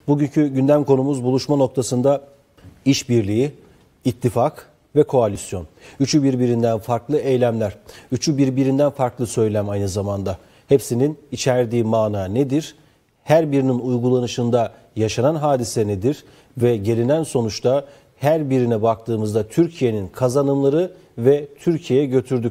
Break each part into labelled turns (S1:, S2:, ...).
S1: Bugünkü gündem konumuz buluşma noktasında işbirliği, ittifak ve koalisyon. Üçü birbirinden farklı eylemler, üçü birbirinden farklı söylem aynı zamanda. Hepsinin içerdiği mana nedir? Her birinin uygulanışında yaşanan hadise nedir? Ve gelinen sonuçta her birine baktığımızda Türkiye'nin kazanımları ve Türkiye'ye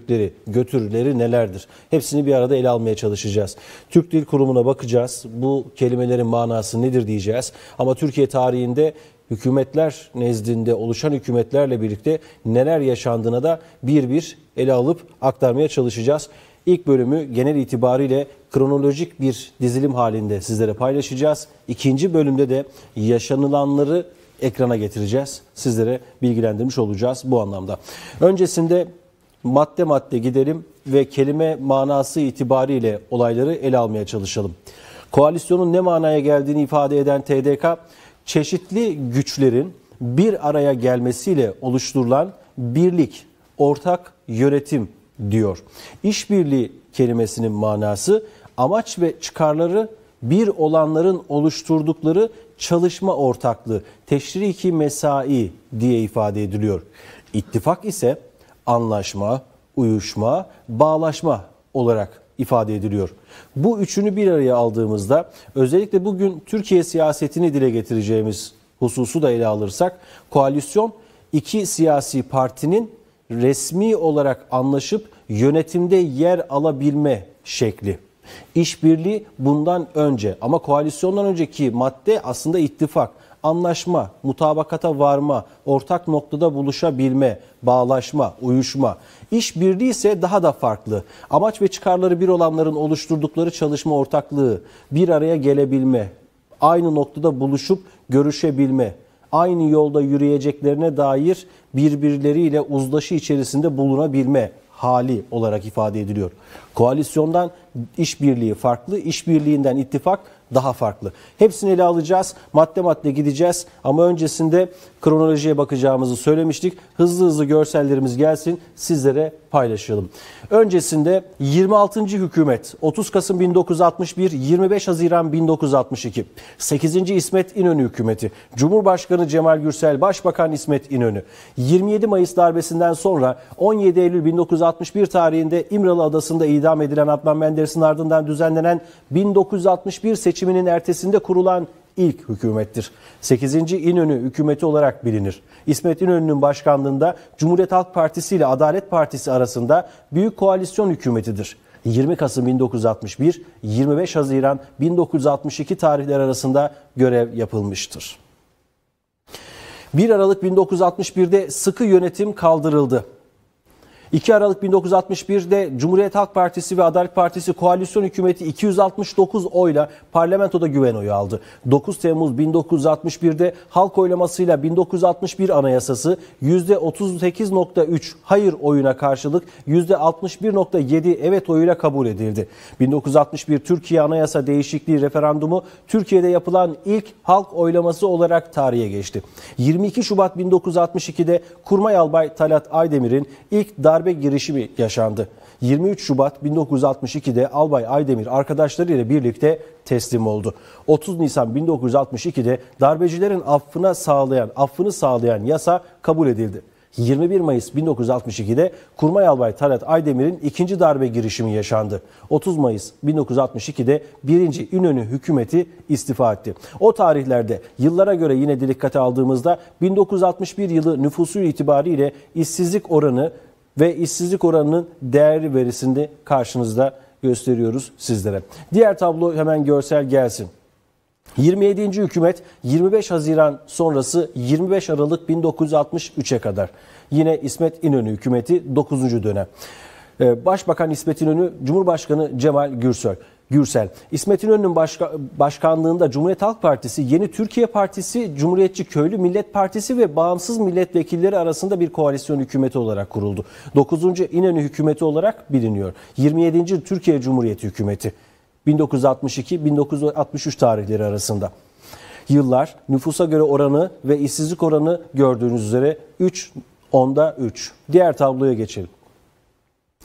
S1: götürüleri nelerdir? Hepsini bir arada ele almaya çalışacağız. Türk Dil Kurumu'na bakacağız. Bu kelimelerin manası nedir diyeceğiz. Ama Türkiye tarihinde hükümetler nezdinde oluşan hükümetlerle birlikte neler yaşandığına da bir bir ele alıp aktarmaya çalışacağız. İlk bölümü genel itibariyle kronolojik bir dizilim halinde sizlere paylaşacağız. İkinci bölümde de yaşanılanları ekrana getireceğiz. Sizlere bilgilendirmiş olacağız bu anlamda. Öncesinde madde madde gidelim ve kelime manası itibariyle olayları ele almaya çalışalım. Koalisyonun ne manaya geldiğini ifade eden TDK, çeşitli güçlerin bir araya gelmesiyle oluşturulan birlik, ortak yönetim diyor. İşbirliği kelimesinin manası amaç ve çıkarları bir olanların oluşturdukları çalışma ortaklığı, teşriki mesai diye ifade ediliyor. İttifak ise anlaşma, uyuşma, bağlaşma olarak ifade ediliyor. Bu üçünü bir araya aldığımızda özellikle bugün Türkiye siyasetini dile getireceğimiz hususu da ele alırsak, koalisyon iki siyasi partinin resmi olarak anlaşıp yönetimde yer alabilme şekli. İşbirliği bundan önce ama koalisyondan önceki madde aslında ittifak, anlaşma, mutabakata varma, ortak noktada buluşabilme, bağlaşma, uyuşma. İşbirliği ise daha da farklı. Amaç ve çıkarları bir olanların oluşturdukları çalışma ortaklığı, bir araya gelebilme, aynı noktada buluşup görüşebilme, aynı yolda yürüyeceklerine dair birbirleriyle uzlaşı içerisinde bulunabilme hali olarak ifade ediliyor. Koalisyondan işbirliği farklı, işbirliğinden ittifak daha farklı. Hepsini ele alacağız, madde madde gideceğiz ama öncesinde kronolojiye bakacağımızı söylemiştik. Hızlı hızlı görsellerimiz gelsin, sizlere paylaşalım. Öncesinde 26. hükümet 30 Kasım 1961, 25 Haziran 1962, 8. İsmet İnönü hükümeti, Cumhurbaşkanı Cemal Gürsel, Başbakan İsmet İnönü, 27 Mayıs darbesinden sonra 17 Eylül 1961 tarihinde İmralı Adası'nda idam edilen Adnan Menderes'in ardından düzenlenen 1961 seçiminin ertesinde kurulan ilk hükümettir. 8. İnönü hükümeti olarak bilinir. İsmet İnönü'nün başkanlığında Cumhuriyet Halk Partisi ile Adalet Partisi arasında büyük koalisyon hükümetidir. 20 Kasım 1961, 25 Haziran 1962 tarihleri arasında görev yapılmıştır. 1 Aralık 1961'de sıkı yönetim kaldırıldı. 2 Aralık 1961'de Cumhuriyet Halk Partisi ve Adalet Partisi koalisyon hükümeti 269 oyla parlamentoda güven oyu aldı. 9 Temmuz 1961'de halk oylamasıyla 1961 Anayasası %38.3 hayır oyuna karşılık %61.7 evet oyuyla kabul edildi. 1961 Türkiye Anayasa Değişikliği referandumu Türkiye'de yapılan ilk halk oylaması olarak tarihe geçti. 22 Şubat 1962'de Kurmay Albay Talat Aydemir'in ilk darbe girişimi yaşandı. 23 Şubat 1962'de Albay Aydemir arkadaşlarıyla birlikte teslim oldu. 30 Nisan 1962'de darbecilerin affını sağlayan yasa kabul edildi. 21 Mayıs 1962'de Kurmay Albay Talat Aydemir'in ikinci darbe girişimi yaşandı. 30 Mayıs 1962'de 1. İnönü hükümeti istifa etti. O tarihlerde yıllara göre yine dikkate aldığımızda 1961 yılı nüfusu itibariyle işsizlik oranı ve işsizlik oranının değerli verisini karşınızda gösteriyoruz sizlere. Diğer tablo hemen görsel gelsin. 27. hükümet 25 Haziran sonrası 25 Aralık 1963'e kadar. Yine İsmet İnönü hükümeti 9. dönem. Başbakan İsmet İnönü, Cumhurbaşkanı Cemal Gürsel. İsmet İnönü'nün başkanlığında Cumhuriyet Halk Partisi, Yeni Türkiye Partisi, Cumhuriyetçi Köylü Millet Partisi ve bağımsız milletvekilleri arasında bir koalisyon hükümeti olarak kuruldu. 9. İnönü hükümeti olarak biliniyor. 27. Türkiye Cumhuriyeti hükümeti 1962-1963 tarihleri arasında. Yıllar, nüfusa göre oranı ve işsizlik oranı gördüğünüz üzere 3, 10'da 3. Diğer tabloya geçelim.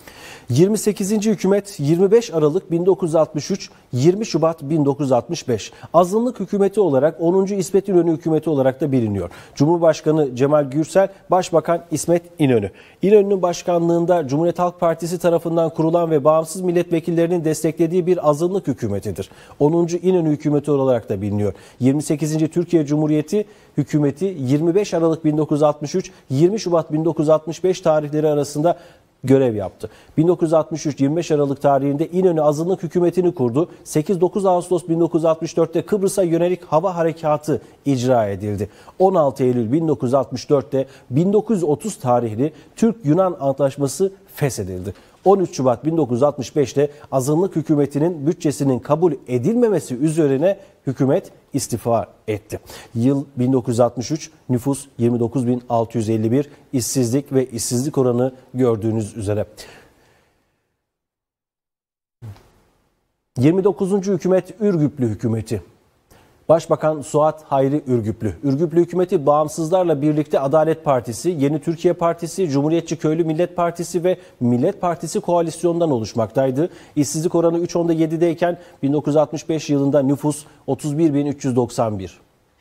S1: 28. hükümet 25 Aralık 1963, 20 Şubat 1965. Azınlık hükümeti olarak 10. İsmet İnönü hükümeti olarak da biliniyor. Cumhurbaşkanı Cemal Gürsel, Başbakan İsmet İnönü. İnönü'nün başkanlığında Cumhuriyet Halk Partisi tarafından kurulan ve bağımsız milletvekillerinin desteklediği bir azınlık hükümetidir. 10. İnönü hükümeti olarak da biliniyor. 28. Türkiye Cumhuriyeti hükümeti 25 Aralık 1963, 20 Şubat 1965 tarihleri arasında görev yaptı. 1963-25 Aralık tarihinde İnönü azınlık hükümetini kurdu. 8-9 Ağustos 1964'te Kıbrıs'a yönelik hava harekatı icra edildi. 16 Eylül 1964'te 1930 tarihli Türk-Yunan Antlaşması feshedildi. 13 Şubat 1965'te azınlık hükümetinin bütçesinin kabul edilmemesi üzerine hükümet istifa etti. Yıl 1963, nüfus 29.651, işsizlik ve işsizlik oranı gördüğünüz üzere. 29. hükümet Ürgüplü hükümeti. Başbakan Suat Hayri Ürgüplü. Ürgüplü hükümeti bağımsızlarla birlikte Adalet Partisi, Yeni Türkiye Partisi, Cumhuriyetçi Köylü Millet Partisi ve Millet Partisi koalisyonundan oluşmaktaydı. İşsizlik oranı 3.7'deyken 1965 yılında nüfus 31.391.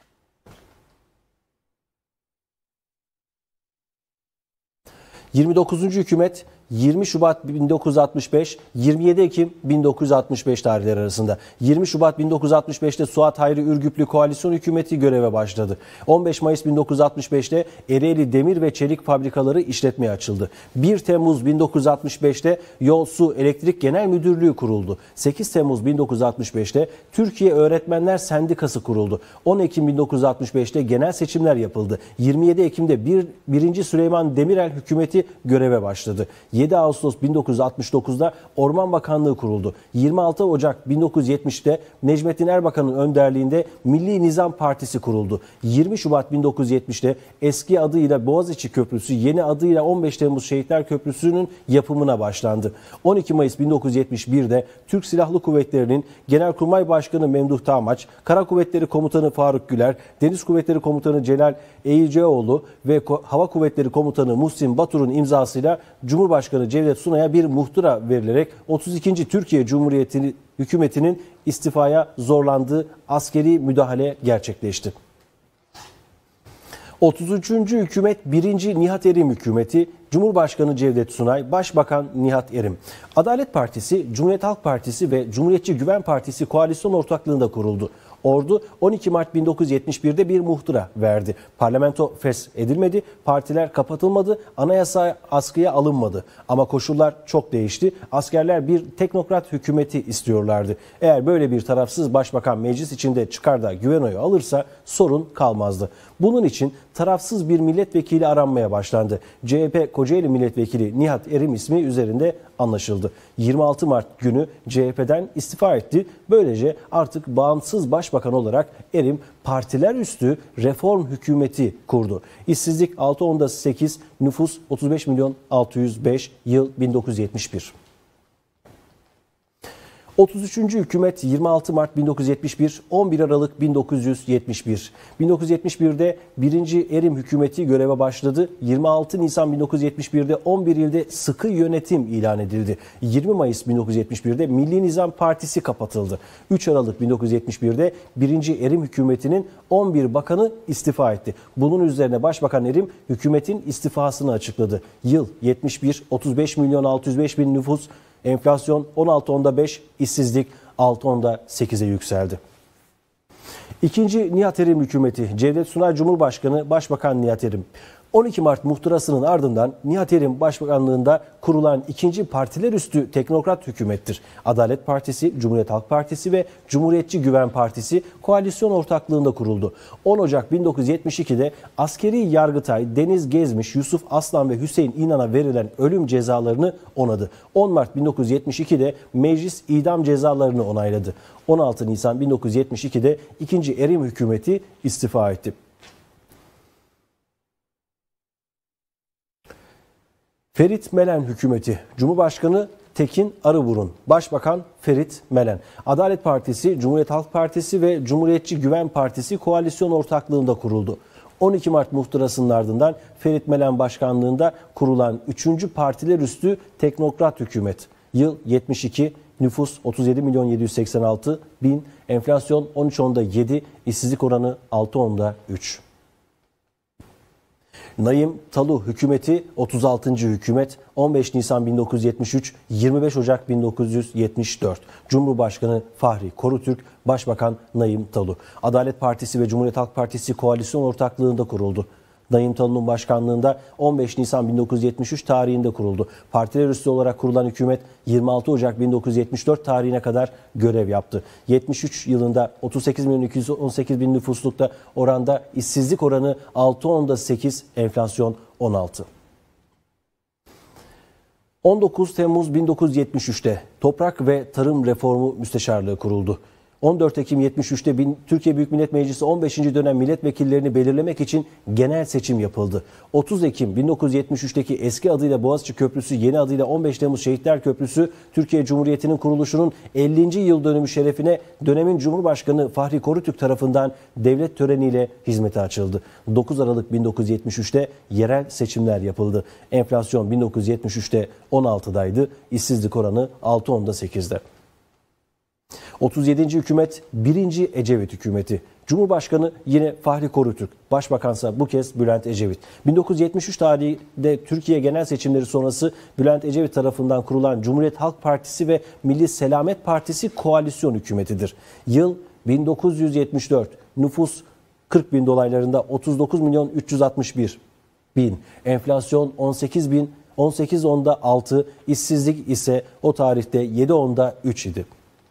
S1: ...29. hükümet 20 Şubat 1965, 27 Ekim 1965 tarihleri arasında. 20 Şubat 1965'te Suat Hayri Ürgüplü koalisyon hükümeti göreve başladı. 15 Mayıs 1965'te Ereğli Demir ve Çelik fabrikaları işletmeye açıldı. 1 Temmuz 1965'te Yol Su Elektrik Genel Müdürlüğü kuruldu. 8 Temmuz 1965'te Türkiye Öğretmenler Sendikası kuruldu. 10 Ekim 1965'te genel seçimler yapıldı. 27 Ekim'de 1. Süleyman Demirel hükümeti göreve başladı. 7 Ağustos 1969'da Orman Bakanlığı kuruldu. 26 Ocak 1970'te Necmettin Erbakan'ın önderliğinde Milli Nizam Partisi kuruldu. 20 Şubat 1970'te eski adıyla Boğaziçi Köprüsü, yeni adıyla 15 Temmuz Şehitler Köprüsü'nün yapımına başlandı. 12 Mayıs 1971'de Türk Silahlı Kuvvetleri'nin Genelkurmay Başkanı Memduh Tağmaç, Kara Kuvvetleri Komutanı Faruk Güler, Deniz Kuvvetleri Komutanı Celal Eğilceoğlu ve Hava Kuvvetleri Komutanı Muhsin Batur'un imzasıyla Cumhurbaşkanı Cevdet Sunay'a bir muhtıra verilerek 32. Türkiye Cumhuriyeti hükümetinin istifaya zorlandığı askeri müdahale gerçekleşti. 33. hükümet 1. Nihat Erim hükümeti, Cumhurbaşkanı Cevdet Sunay, Başbakan Nihat Erim. Adalet Partisi, Cumhuriyet Halk Partisi ve Cumhuriyetçi Güven Partisi koalisyon ortaklığında kuruldu. Ordu 12 Mart 1971'de bir muhtıra verdi. Parlamento feshedilmedi, partiler kapatılmadı, anayasa askıya alınmadı. Ama koşullar çok değişti. Askerler bir teknokrat hükümeti istiyorlardı. Eğer böyle bir tarafsız başbakan meclis içinde çıkar da güven oyu alırsa sorun kalmazdı. Bunun için tarafsız bir milletvekili aranmaya başlandı. CHP Kocaeli Milletvekili Nihat Erim ismi üzerinde anlaşıldı. 26 Mart günü CHP'den istifa etti. Böylece artık bağımsız başbakan olarak Erim partiler üstü reform hükümeti kurdu. İşsizlik 6.8, nüfus 35.605, yıl 1971. 33. hükümet 26 Mart 1971, 11 Aralık 1971. 1971'de 1. Erim hükümeti göreve başladı. 26 Nisan 1971'de 11 ilde sıkı yönetim ilan edildi. 20 Mayıs 1971'de Milli Nizam Partisi kapatıldı. 3 Aralık 1971'de 1. Erim hükümetinin 11 bakanı istifa etti. Bunun üzerine Başbakan Erim hükümetin istifasını açıkladı. Yıl 71, 35.605.000 nüfus, enflasyon 16.5, işsizlik 6.8'e yükseldi. İkinci Nihat Erim hükümeti, Cevdet Sunay Cumhurbaşkanı, Başbakan Nihat Erim. 12 Mart muhtırasının ardından Nihat Erim başbakanlığında kurulan ikinci partiler üstü teknokrat hükümettir. Adalet Partisi, Cumhuriyet Halk Partisi ve Cumhuriyetçi Güven Partisi koalisyon ortaklığında kuruldu. 10 Ocak 1972'de askeri Yargıtay, Deniz Gezmiş, Yusuf Aslan ve Hüseyin İnan'a verilen ölüm cezalarını onadı. 10 Mart 1972'de meclis idam cezalarını onayladı. 16 Nisan 1972'de ikinci Erim hükümeti istifa etti. Ferit Melen hükümeti, Cumhurbaşkanı Tekin Arıburun, Başbakan Ferit Melen. Adalet Partisi, Cumhuriyet Halk Partisi ve Cumhuriyetçi Güven Partisi koalisyon ortaklığında kuruldu. 12 Mart muhtırasının ardından Ferit Melen başkanlığında kurulan 3. partiler üstü teknokrat hükümet. Yıl 72, nüfus 37.786.000, enflasyon 13.7, işsizlik oranı 6.3. Naim Talu hükümeti 36. hükümet 15 Nisan 1973, 25 Ocak 1974. Cumhurbaşkanı Fahri Korutürk, Başbakan Naim Talu. Adalet Partisi ve Cumhuriyet Halk Partisi koalisyon ortaklığında kuruldu. Naim Talu'nun başkanlığında 15 Nisan 1973 tarihinde kuruldu. Partiler üstü olarak kurulan hükümet 26 Ocak 1974 tarihine kadar görev yaptı. 73 yılında 38.218.000 nüfuslukta oranda işsizlik oranı 6.8, enflasyon 16. 19 Temmuz 1973'te Toprak ve Tarım Reformu Müsteşarlığı kuruldu. 14 Ekim 73'te Türkiye Büyük Millet Meclisi 15. dönem milletvekillerini belirlemek için genel seçim yapıldı. 30 Ekim 1973'teki eski adıyla Boğaziçi Köprüsü, yeni adıyla 15 Temmuz Şehitler Köprüsü, Türkiye Cumhuriyeti'nin kuruluşunun 50. yıl dönümü şerefine dönemin Cumhurbaşkanı Fahri Korutürk tarafından devlet töreniyle hizmete açıldı. 9 Aralık 1973'te yerel seçimler yapıldı. Enflasyon 1973'te 16'daydı, işsizlik oranı 6.8'de. 37. hükümet 1. Ecevit hükümeti. Cumhurbaşkanı yine Fahri Korutürk, başbakansa bu kez Bülent Ecevit. 1973 tarihinde Türkiye genel seçimleri sonrası Bülent Ecevit tarafından kurulan Cumhuriyet Halk Partisi ve Milli Selamet Partisi koalisyon hükümetidir. Yıl 1974, nüfus 40.000 dolaylarında 39.361.000, enflasyon 18.000, 18.6, işsizlik ise o tarihte 7.3 idi.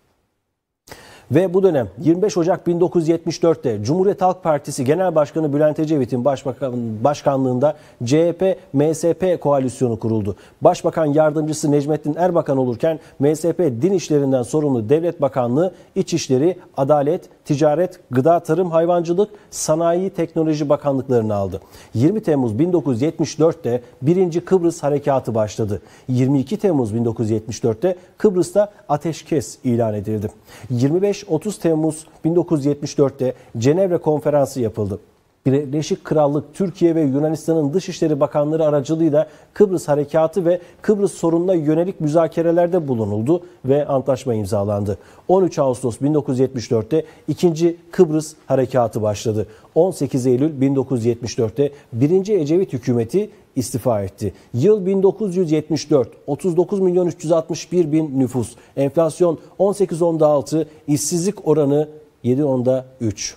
S1: Ve bu dönem 25 Ocak 1974'te Cumhuriyet Halk Partisi Genel Başkanı Bülent Ecevit'in başkanlığında CHP-MSP koalisyonu kuruldu. Başbakan Yardımcısı Necmettin Erbakan olurken MSP Din İşlerinden sorumlu Devlet Bakanlığı, İçişleri, Adalet, Ticaret, Gıda, Tarım, Hayvancılık, Sanayi, Teknoloji Bakanlıklarını aldı. 20 Temmuz 1974'te 1. Kıbrıs Harekatı başladı. 22 Temmuz 1974'te Kıbrıs'ta ateşkes ilan edildi. 25-30 Temmuz 1974'te Cenevre Konferansı yapıldı. Birleşik Krallık, Türkiye ve Yunanistan'ın Dışişleri Bakanları aracılığıyla Kıbrıs Harekatı ve Kıbrıs sorununa yönelik müzakerelerde bulunuldu ve antlaşma imzalandı. 13 Ağustos 1974'te 2. Kıbrıs Harekatı başladı. 18 Eylül 1974'te 1. Ecevit hükümeti istifa etti. Yıl 1974, 39.361.000 nüfus, enflasyon 18.6, işsizlik oranı 7.3.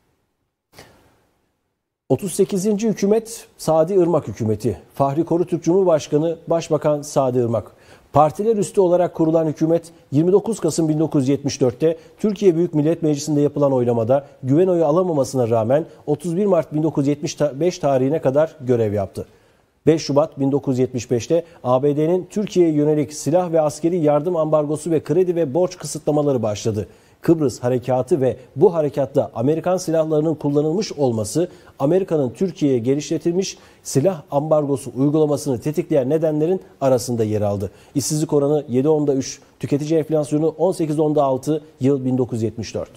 S1: 38. hükümet Sadi Irmak hükümeti. Fahri Korutürk Cumhurbaşkanı, Başbakan Sadi Irmak. Partiler üstü olarak kurulan hükümet 29 Kasım 1974'te Türkiye Büyük Millet Meclisi'nde yapılan oylamada güven oyu alamamasına rağmen 31 Mart 1975 tarihine kadar görev yaptı. 5 Şubat 1975'te ABD'nin Türkiye'ye yönelik silah ve askeri yardım ambargosu ve kredi ve borç kısıtlamaları başladı. Kıbrıs Harekatı ve bu harekatta Amerikan silahlarının kullanılmış olması, Amerika'nın Türkiye'ye geliştirilmiş silah ambargosu uygulamasını tetikleyen nedenlerin arasında yer aldı. İşsizlik oranı 7.3, tüketici enflasyonu 18.6, yıl 1974.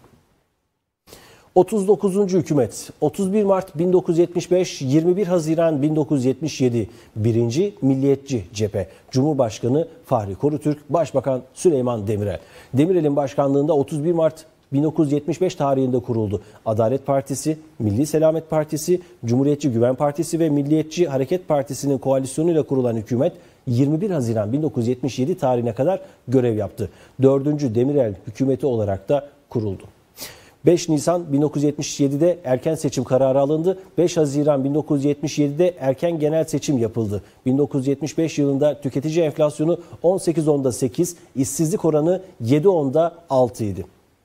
S1: 39. hükümet 31 Mart 1975, 21 Haziran 1977, 1. Milliyetçi Cephe, Cumhurbaşkanı Fahri Korutürk, Başbakan Süleyman Demirel. Demirel'in başkanlığında 31 Mart 1975 tarihinde kuruldu. Adalet Partisi, Milli Selamet Partisi, Cumhuriyetçi Güven Partisi ve Milliyetçi Hareket Partisi'nin koalisyonuyla kurulan hükümet 21 Haziran 1977 tarihine kadar görev yaptı. 4. Demirel hükümeti olarak da kuruldu. 5 Nisan 1977'de erken seçim kararı alındı. 5 Haziran 1977'de erken genel seçim yapıldı. 1975 yılında tüketici enflasyonu 18.8, işsizlik oranı 7.6 idi.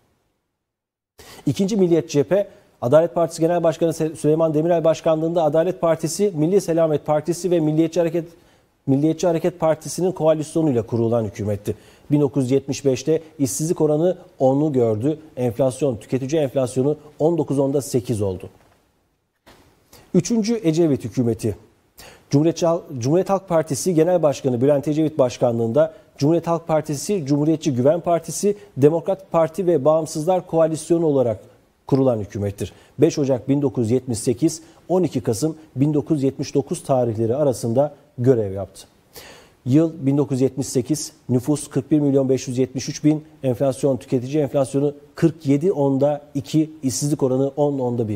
S1: 2. Milliyetçi Cephe, Adalet Partisi Genel Başkanı Süleyman Demirel başkanlığında Adalet Partisi, Milli Selamet Partisi ve Milliyetçi Hareket Partisi'nin koalisyonuyla kurulan hükümetti. 1975'te işsizlik oranı 10'u gördü. Enflasyon, tüketici enflasyonu 19.8 oldu. 3. Ecevit hükümeti. Cumhuriyet Halk Partisi Genel Başkanı Bülent Ecevit başkanlığında Cumhuriyet Halk Partisi, Cumhuriyetçi Güven Partisi, Demokrat Parti ve Bağımsızlar Koalisyonu olarak kurulan hükümettir. 5 Ocak 1978, 12 Kasım 1979 tarihleri arasında görev yaptı. Yıl 1978, nüfus 41.573.000, enflasyon, tüketici enflasyonu 47,2, işsizlik oranı 10,1.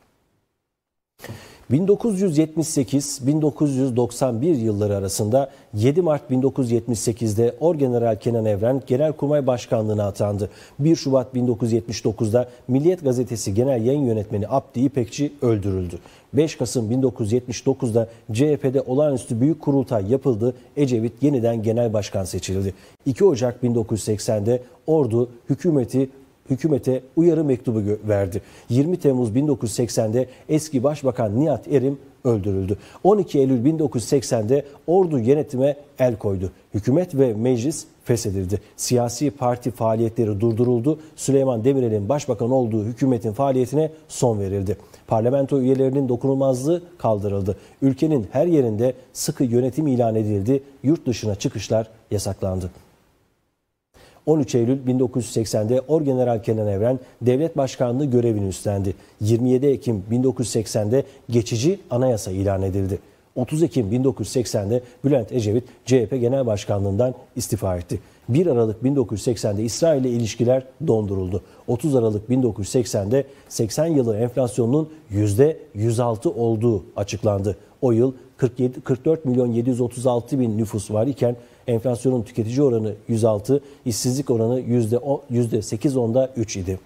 S1: 1978-1991 yılları arasında 7 Mart 1978'de Orgeneral Kenan Evren Genelkurmay Başkanlığı'na atandı. 1 Şubat 1979'da Milliyet Gazetesi Genel Yayın Yönetmeni Abdi İpekçi öldürüldü. 5 Kasım 1979'da CHP'de olağanüstü büyük kurultay yapıldı. Ecevit yeniden genel başkan seçildi. 2 Ocak 1980'de ordu hükümete uyarı mektubu verdi. 20 Temmuz 1980'de eski Başbakan Nihat Erim öldürüldü. 12 Eylül 1980'de ordu yönetime el koydu. Hükümet ve meclis feshedildi. Siyasi parti faaliyetleri durduruldu. Süleyman Demirel'in başbakan olduğu hükümetin faaliyetine son verildi. Parlamento üyelerinin dokunulmazlığı kaldırıldı. Ülkenin her yerinde sıkı yönetim ilan edildi. Yurt dışına çıkışlar yasaklandı. 13 Eylül 1980'de Orgeneral Kenan Evren devlet başkanlığı görevini üstlendi. 27 Ekim 1980'de geçici anayasa ilan edildi. 30 Ekim 1980'de Bülent Ecevit CHP Genel Başkanlığından istifa etti. 1 Aralık 1980'de İsrail ile ilişkiler donduruldu. 30 Aralık 1980'de 80 yılı enflasyonunun %106 olduğu açıklandı. O yıl 44.736.000 nüfus var iken enflasyonun tüketici oranı 106, işsizlik oranı %8,3 idi.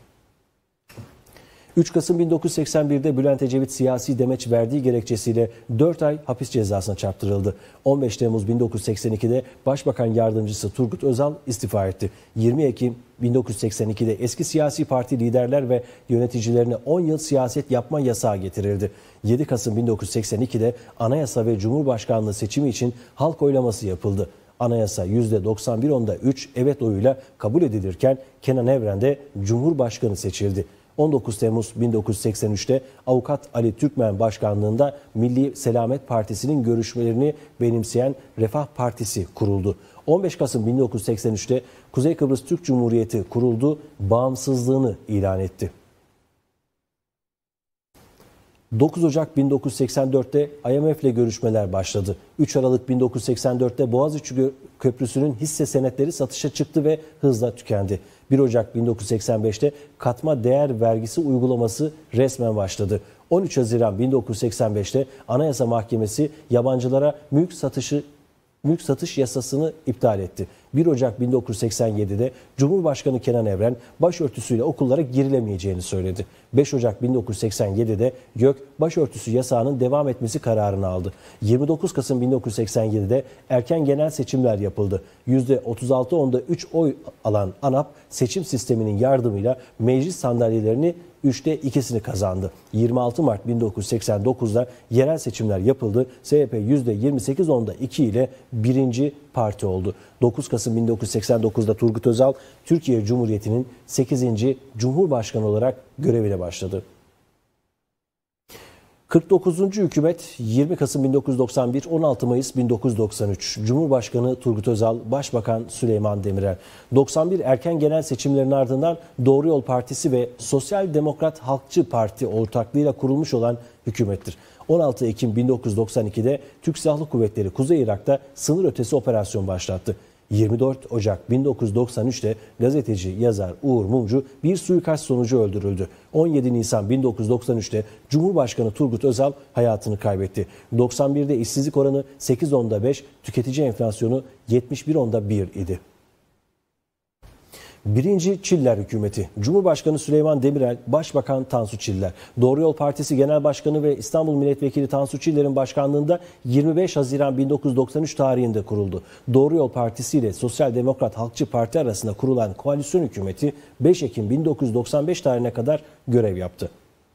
S1: 3 Kasım 1981'de Bülent Ecevit siyasi demeç verdiği gerekçesiyle 4 ay hapis cezasına çarptırıldı. 15 Temmuz 1982'de Başbakan Yardımcısı Turgut Özal istifa etti. 20 Ekim 1982'de eski siyasi parti liderler ve yöneticilerine 10 yıl siyaset yapma yasağı getirildi. 7 Kasım 1982'de Anayasa ve Cumhurbaşkanlığı seçimi için halk oylaması yapıldı. Anayasa %91,3 evet oyuyla kabul edilirken Kenan Evren de Cumhurbaşkanı seçildi. 19 Temmuz 1983'te Avukat Ali Türkmen başkanlığında Milli Selamet Partisi'nin görüşmelerini benimseyen Refah Partisi kuruldu. 15 Kasım 1983'te Kuzey Kıbrıs Türk Cumhuriyeti kuruldu, bağımsızlığını ilan etti. 9 Ocak 1984'te IMF ile görüşmeler başladı. 3 Aralık 1984'te Boğaziçi Köprüsü'nün hisse senetleri satışa çıktı ve hızla tükendi. 1 Ocak 1985'te katma değer vergisi uygulaması resmen başladı. 13 Haziran 1985'te Anayasa Mahkemesi yabancılara mülk satış yasasını iptal etti. 1 Ocak 1987'de Cumhurbaşkanı Kenan Evren başörtüsüyle okullara girilemeyeceğini söyledi. 5 Ocak 1987'de YÖK başörtüsü yasağının devam etmesi kararını aldı. 29 Kasım 1987'de erken genel seçimler yapıldı. %36,3 oy alan ANAP seçim sisteminin yardımıyla meclis sandalyelerini 3'te 2'sini kazandı. 26 Mart 1989'da yerel seçimler yapıldı. CHP %28,2 ile birinci parti oldu. 9 Kasım 1989'da Turgut Özal Türkiye Cumhuriyeti'nin 8. Cumhurbaşkanı olarak görevine başladı. 49. hükümet 20 Kasım 1991, 16 Mayıs 1993. Cumhurbaşkanı Turgut Özal, Başbakan Süleyman Demirel. 91 erken genel seçimlerin ardından Doğru Yol Partisi ve Sosyal Demokrat Halkçı Parti ortaklığıyla kurulmuş olan hükümettir. 16 Ekim 1992'de Türk Silahlı Kuvvetleri Kuzey Irak'ta sınır ötesi operasyon başlattı. 24 Ocak 1993'te gazeteci, yazar Uğur Mumcu bir suikast sonucu öldürüldü. 17 Nisan 1993'te Cumhurbaşkanı Turgut Özal hayatını kaybetti. 91'de işsizlik oranı 8,5, tüketici enflasyonu 71,1 idi. 1. Çiller Hükümeti. Cumhurbaşkanı Süleyman Demirel, Başbakan Tansu Çiller. Doğru Yol Partisi Genel Başkanı ve İstanbul Milletvekili Tansu Çiller'in başkanlığında 25 Haziran 1993 tarihinde kuruldu. Doğru Yol Partisi ile Sosyal Demokrat Halkçı Parti arasında kurulan koalisyon hükümeti 5 Ekim 1995 tarihine kadar görev yaptı.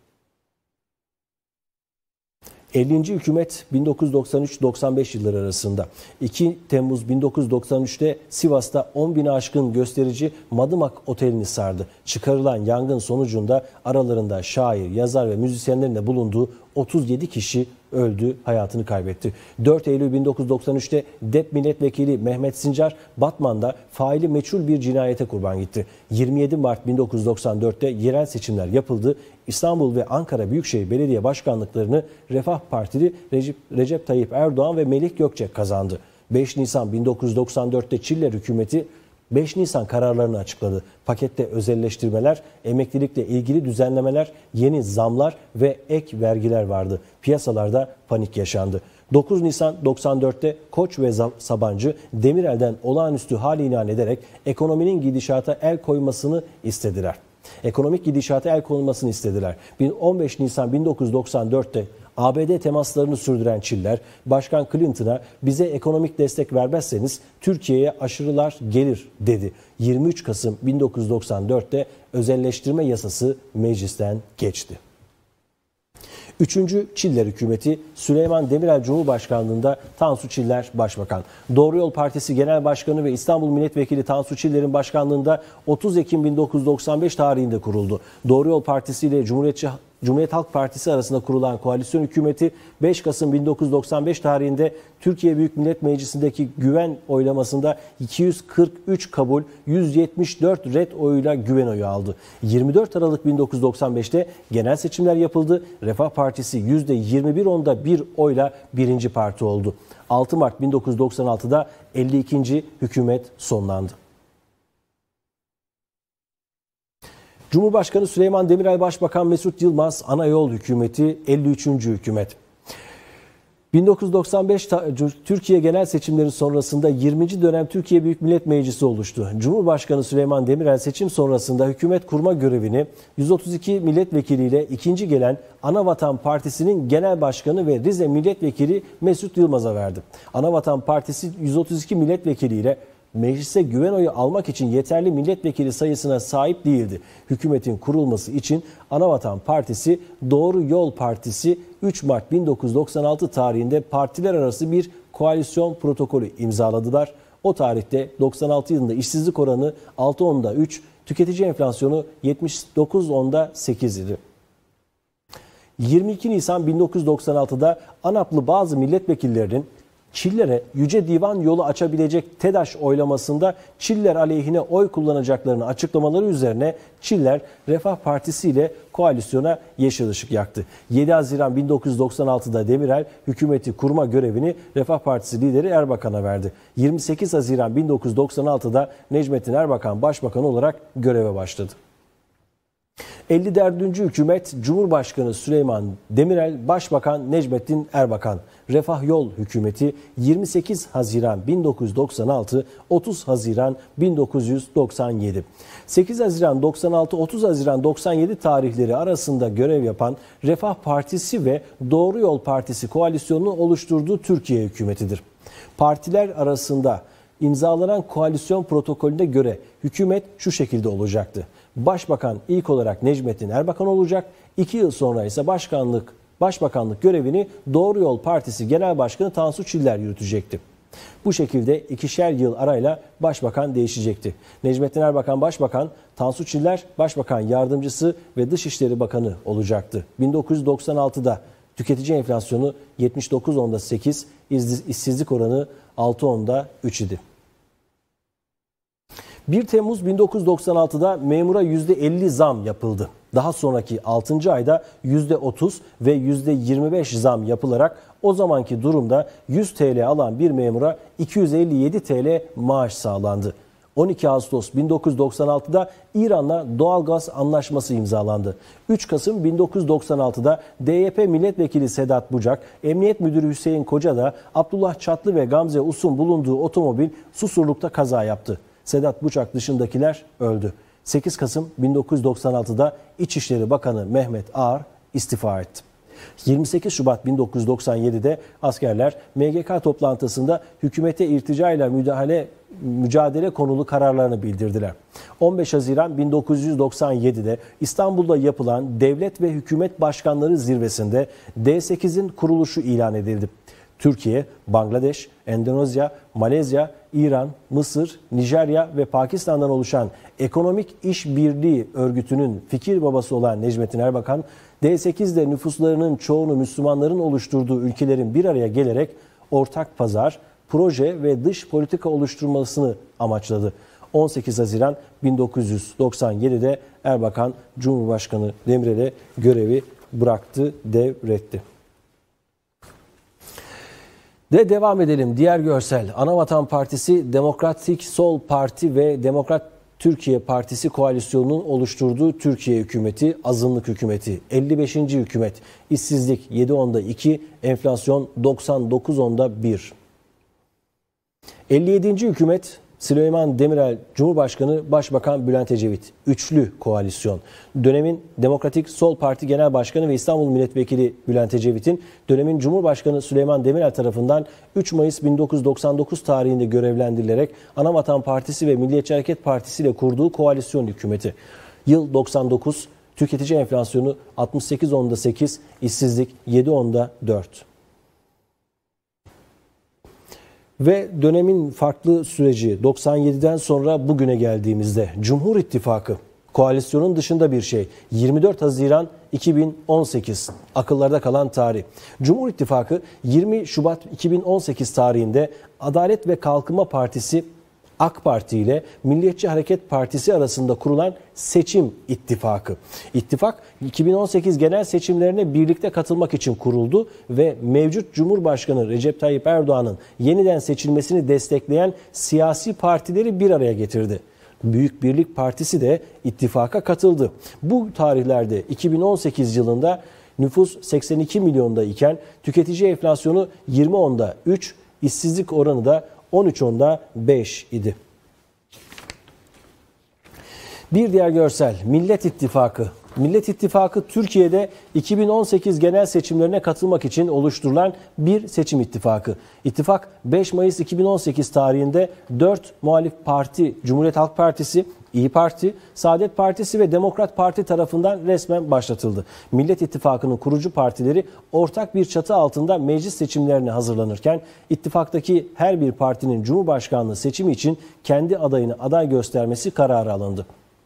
S1: 50. hükümet 1993-95 yılları arasında. 2 Temmuz 1993'te Sivas'ta 10 bini aşkın gösterici Madımak Oteli'ni sardı. Çıkarılan yangın sonucunda aralarında şair, yazar ve müzisyenlerin de bulunduğu 37 kişi öldü, hayatını kaybetti. 4 Eylül 1993'te DEP milletvekili Mehmet Sincar, Batman'da faili meçhul bir cinayete kurban gitti. 27 Mart 1994'te yerel seçimler yapıldı. İstanbul ve Ankara Büyükşehir Belediye Başkanlıklarını Refah Partili Recep Tayyip Erdoğan ve Melih Gökçek kazandı. 5 Nisan 1994'te Çiller hükümeti 5 Nisan kararlarını açıkladı. Pakette özelleştirmeler, emeklilikle ilgili düzenlemeler, yeni zamlar ve ek vergiler vardı. Piyasalarda panik yaşandı. 9 Nisan 94'te Koç ve Sabancı Demirel'den olağanüstü hal ilan ederek ekonominin gidişata el koymasını istediler. Ekonomik gidişata el konulmasını istediler. 15 Nisan 1994'te ABD temaslarını sürdüren Çiller, Başkan Clinton'a bize ekonomik destek vermezseniz Türkiye'ye aşırılar gelir dedi. 23 Kasım 1994'te özelleştirme yasası meclisten geçti. 3. Çiller hükümeti Süleyman Demirel Cumhurbaşkanlığında Tansu Çiller Başbakan. Doğru Yol Partisi Genel Başkanı ve İstanbul Milletvekili Tansu Çiller'in başkanlığında 30 Ekim 1995 tarihinde kuruldu. Doğru Yol Partisi ile Cumhuriyet Halk Partisi arasında kurulan koalisyon hükümeti 5 Kasım 1995 tarihinde Türkiye Büyük Millet Meclisi'ndeki güven oylamasında 243 kabul, 174 red oyuyla güven oyu aldı. 24 Aralık 1995'te genel seçimler yapıldı. Refah Partisi %21.1 oyla birinci parti oldu. 6 Mart 1996'da 52. hükümet sonlandı. Cumhurbaşkanı Süleyman Demirel, Başbakan Mesut Yılmaz, ana yol hükümeti 53. hükümet. 1995 Türkiye genel seçimleri sonrasında 20. dönem Türkiye Büyük Millet Meclisi oluştu. Cumhurbaşkanı Süleyman Demirel seçim sonrasında hükümet kurma görevini 132 milletvekiliyle ikinci gelen Anavatan Partisi'nin genel başkanı ve Rize milletvekili Mesut Yılmaz'a verdi. Anavatan Partisi 132 milletvekiliyle meclise güven oyu almak için yeterli milletvekili sayısına sahip değildi. Hükümetin kurulması için Anavatan Partisi, Doğru Yol Partisi 3 Mart 1996 tarihinde partiler arası bir koalisyon protokolü imzaladılar. O tarihte 96 yılında işsizlik oranı 6.3, tüketici enflasyonu 79.8 idi. 22 Nisan 1996'da ANAP'lı bazı milletvekillerinin Çiller'e Yüce Divan yolu açabilecek TEDAŞ oylamasında Çiller aleyhine oy kullanacaklarını açıklamaları üzerine Çiller, Refah Partisi ile koalisyona yeşil ışık yaktı. 7 Haziran 1996'da Demirel hükümeti kurma görevini Refah Partisi lideri Erbakan'a verdi. 28 Haziran 1996'da Necmettin Erbakan Başbakan olarak göreve başladı. 54. hükümet Cumhurbaşkanı Süleyman Demirel, Başbakan Necmettin Erbakan. Refah Yol hükümeti 28 Haziran 1996, 30 Haziran 1997. 8 Haziran 96, 30 Haziran 97 tarihleri arasında görev yapan Refah Partisi ve Doğru Yol Partisi koalisyonunu oluşturduğu Türkiye hükümetidir. Partiler arasında imzalanan koalisyon protokolüne göre hükümet şu şekilde olacaktı. Başbakan ilk olarak Necmettin Erbakan olacak. 2 yıl sonra ise başbakanlık görevini Doğru Yol Partisi Genel Başkanı Tansu Çiller yürütecekti. Bu şekilde 2'şer yıl arayla başbakan değişecekti. Necmettin Erbakan başbakan, Tansu Çiller başbakan yardımcısı ve Dışişleri Bakanı olacaktı. 1996'da tüketici enflasyonu 79.8, işsizlik oranı 6.3 idi. 1 Temmuz 1996'da memura %50 zam yapıldı. Daha sonraki 6. ayda %30 ve %25 zam yapılarak o zamanki durumda 100 TL alan bir memura 257 TL maaş sağlandı. 12 Ağustos 1996'da İran'la doğalgaz anlaşması imzalandı. 3 Kasım 1996'da DYP Milletvekili Sedat Bucak, Emniyet Müdürü Hüseyin Kocada, Abdullah Çatlı ve Gamze Us'un bulunduğu otomobil Susurluk'ta kaza yaptı. Sedat Bucak dışındakiler öldü. 8 Kasım 1996'da İçişleri Bakanı Mehmet Ağar istifa etti. 28 Şubat 1997'de askerler MGK toplantısında hükümete irticayla mücadele konulu kararlarını bildirdiler. 15 Haziran 1997'de İstanbul'da yapılan Devlet ve Hükümet Başkanları Zirvesi'nde D8'in kuruluşu ilan edildi. Türkiye, Bangladeş, Endonezya, Malezya, İran, Mısır, Nijerya ve Pakistan'dan oluşan Ekonomik İşbirliği Örgütü'nün fikir babası olan Necmettin Erbakan, D8'de nüfuslarının çoğunu Müslümanların oluşturduğu ülkelerin bir araya gelerek ortak pazar, proje ve dış politika oluşturmasını amaçladı. 18 Haziran 1997'de Erbakan, Cumhurbaşkanı Demirel'e görevi bıraktı, devretti. Devam edelim. Diğer görsel. Anavatan Partisi, Demokratik Sol Parti ve Demokrat Türkiye Partisi koalisyonunun oluşturduğu Türkiye hükümeti, azınlık hükümeti, 55. hükümet, işsizlik 7.2, enflasyon 99.1. 57. hükümet, Süleyman Demirel Cumhurbaşkanı, Başbakan Bülent Ecevit. Üçlü koalisyon. Dönemin Demokratik Sol Parti Genel Başkanı ve İstanbul Milletvekili Bülent Ecevit'in dönemin Cumhurbaşkanı Süleyman Demirel tarafından 3 Mayıs 1999 tarihinde görevlendirilerek Anavatan Partisi ve Milliyetçi Hareket Partisi ile kurduğu koalisyon hükümeti. Yıl 99, tüketici enflasyonu 68.8, işsizlik 7.4. Ve dönemin farklı süreci 97'den sonra bugüne geldiğimizde Cumhur İttifakı koalisyonun dışında bir şey. 24 Haziran 2018 akıllarda kalan tarih. Cumhur İttifakı 20 Şubat 2018 tarihinde Adalet ve Kalkınma Partisi AK Parti ile Milliyetçi Hareket Partisi arasında kurulan seçim ittifakı. İttifak 2018 genel seçimlerine birlikte katılmak için kuruldu ve mevcut Cumhurbaşkanı Recep Tayyip Erdoğan'ın yeniden seçilmesini destekleyen siyasi partileri bir araya getirdi. Büyük Birlik Partisi de ittifaka katıldı. Bu tarihlerde 2018 yılında nüfus 82 milyonda iken tüketici enflasyonu 20.3, işsizlik oranı da 13.5 idi. Bir diğer görsel, Millet İttifakı. Millet İttifakı Türkiye'de 2018 genel seçimlerine katılmak için oluşturulan bir seçim ittifakı. İttifak 5 Mayıs 2018 tarihinde 4 muhalif parti, Cumhuriyet Halk Partisi, İYİ Parti, Saadet Partisi ve Demokrat Parti tarafından resmen başlatıldı. Millet İttifakı'nın kurucu partileri ortak bir çatı altında meclis seçimlerine hazırlanırken ittifaktaki her bir partinin Cumhurbaşkanlığı seçimi için kendi adayını aday göstermesi kararı alındı.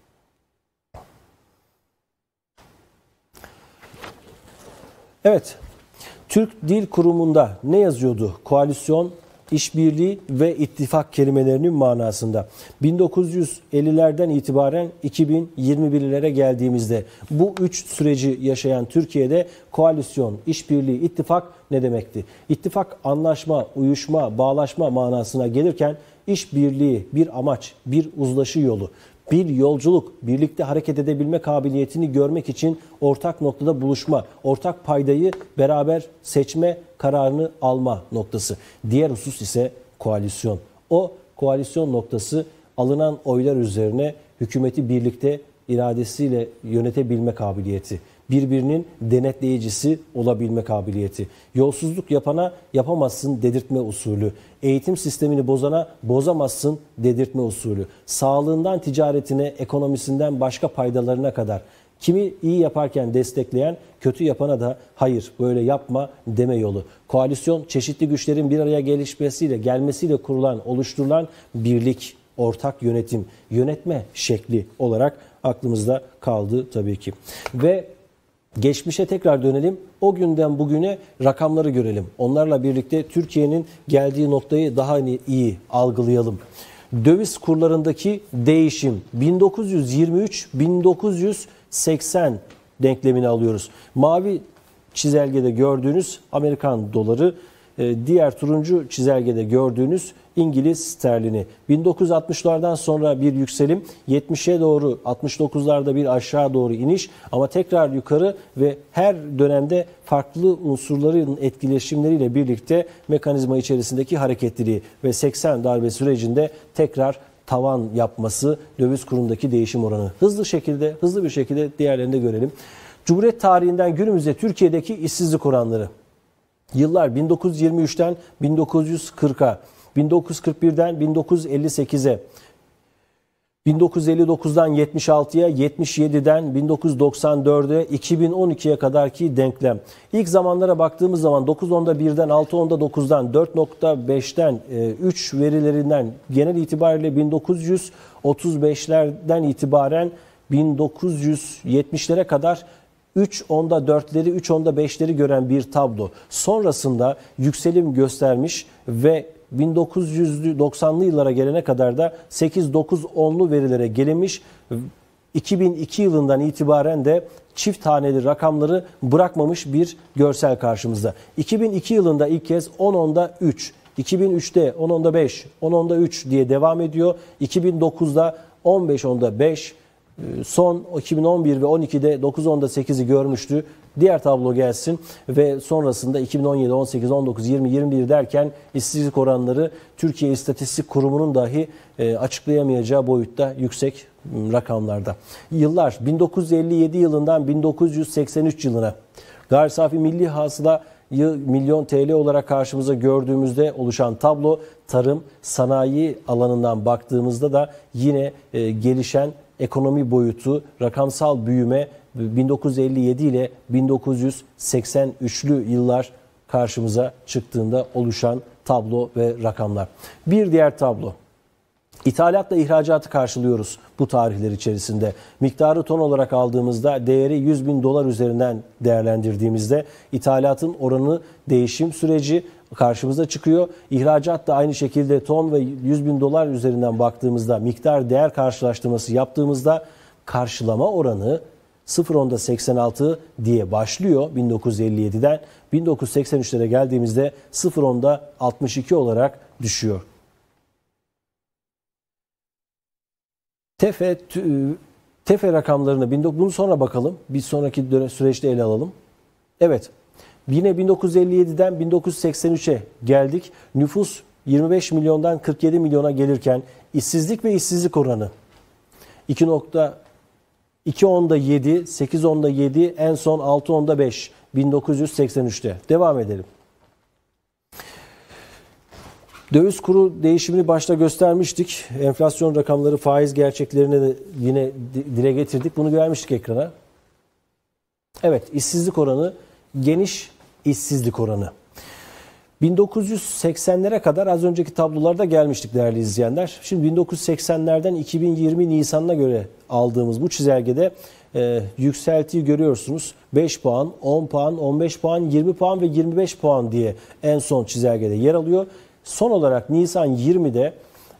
S1: Evet, Türk Dil Kurumu'nda ne yazıyordu? Koalisyon, işbirliği ve ittifak kelimelerinin manasında. 1950'lerden itibaren 2021'lere geldiğimizde bu üç süreci yaşayan Türkiye'de koalisyon, işbirliği, ittifak ne demekti? İttifak anlaşma, uyuşma, bağlaşma manasına gelirken işbirliği bir amaç, bir uzlaşı yolu, bir yolculuk, birlikte hareket edebilme kabiliyetini görmek için ortak noktada buluşma, ortak paydayı beraber seçme kararını alma noktası. Diğer husus ise koalisyon. O koalisyon noktası alınan oylar üzerine hükümeti birlikte iradesiyle yönetebilme kabiliyeti. Birbirinin denetleyicisi olabilme kabiliyeti. Yolsuzluk yapana yapamazsın dedirtme usulü. Eğitim sistemini bozana bozamazsın dedirtme usulü. Sağlığından ticaretine, ekonomisinden başka paydalarına kadar. Kimi iyi yaparken destekleyen, kötü yapana da hayır böyle yapma deme yolu. Koalisyon çeşitli güçlerin bir araya gelmesiyle kurulan, oluşturulan birlik, ortak yönetim, yönetme şekli olarak aklımızda kaldı tabii ki. Ve geçmişe tekrar dönelim. O günden bugüne rakamları görelim. Onlarla birlikte Türkiye'nin geldiği noktayı daha iyi algılayalım. Döviz kurlarındaki değişim 1923-1980 denklemini alıyoruz. Mavi çizelgede gördüğünüz Amerikan doları, diğer turuncu çizelgede gördüğünüz İngiliz sterlini. 1960'lardan sonra bir yükselim, 70'e doğru 69'larda bir aşağı doğru iniş ama tekrar yukarı ve her dönemde farklı unsurların etkileşimleriyle birlikte mekanizma içerisindeki hareketliliği ve 80 darbe sürecinde tekrar tavan yapması, döviz kurundaki değişim oranı. Hızlı bir şekilde diğerlerini de görelim. Cumhuriyet tarihinden günümüzde Türkiye'deki işsizlik oranları. Yıllar 1923'ten 1940'a, 1941'den 1958'e. 1959'dan 76'ya, 77'den 1994'e, 2012'ye kadarki denklem. İlk zamanlara baktığımız zaman 9.10'da 1'den, 6.10'da 9'dan, 4.5'ten, 3 verilerinden genel itibariyle 1935'lerden itibaren 1970'lere kadar 3.10'da 4'leri, 3.10'da 5'leri gören bir tablo. Sonrasında yükselim göstermiş ve 1990'lı yıllara gelene kadar da 8-9-10'lu verilere gelinmiş. 2002 yılından itibaren de çift taneli rakamları bırakmamış bir görsel karşımızda. 2002 yılında ilk kez 10.10'da 3, 2003'te 10.10'da 5, 10.10'da 3 diye devam ediyor. 2009'da 15.10'da 5, son 2011 ve 12'de 9.10'da 8'i görmüştü. Diğer tablo gelsin ve sonrasında 2017, 18, 19, 20, 21 derken işsizlik oranları Türkiye İstatistik Kurumu'nun dahi açıklayamayacağı boyutta yüksek rakamlarda. Yıllar 1957 yılından 1983 yılına gayri safi milli hasıla milyon TL olarak karşımıza gördüğümüzde oluşan tablo, tarım, sanayi alanından baktığımızda da yine gelişen ekonomi boyutu, rakamsal büyüme 1957 ile 1983'lü yıllar karşımıza çıktığında oluşan tablo ve rakamlar. Bir diğer tablo. İthalatla ihracatı karşılıyoruz bu tarihler içerisinde. Miktarı ton olarak aldığımızda, değeri 100 bin dolar üzerinden değerlendirdiğimizde ithalatın oranı değişim süreci karşımıza çıkıyor. İhracat da aynı şekilde ton ve 100 bin dolar üzerinden baktığımızda, miktar değer karşılaştırması yaptığımızda karşılama oranı 0.10'da 86 diye başlıyor 1957'den. 1983'lere geldiğimizde 0.10'da 62 olarak düşüyor. TEFE rakamlarını bunu sonra bakalım. Bir sonraki süreçte ele alalım. Evet. Yine 1957'den 1983'e geldik. Nüfus 25 milyondan 47 milyona gelirken işsizlik ve işsizlik oranı 2.10'da 7, 8.10'da 7, en son 6.10'da 5 1983'te. Devam edelim. Döviz kuru değişimini başta göstermiştik. Enflasyon rakamları, faiz gerçeklerini de yine dile getirdik. Bunu vermiştik ekrana. Evet, işsizlik oranı, geniş işsizlik oranı. 1980'lere kadar az önceki tablolarda gelmiştik değerli izleyenler. Şimdi 1980'lerden 2020 Nisan'ına göre aldığımız bu çizelgede yükseltiyi görüyorsunuz. 5 puan, 10 puan, 15 puan, 20 puan ve 25 puan diye en son çizelgede yer alıyor. Son olarak Nisan 20'de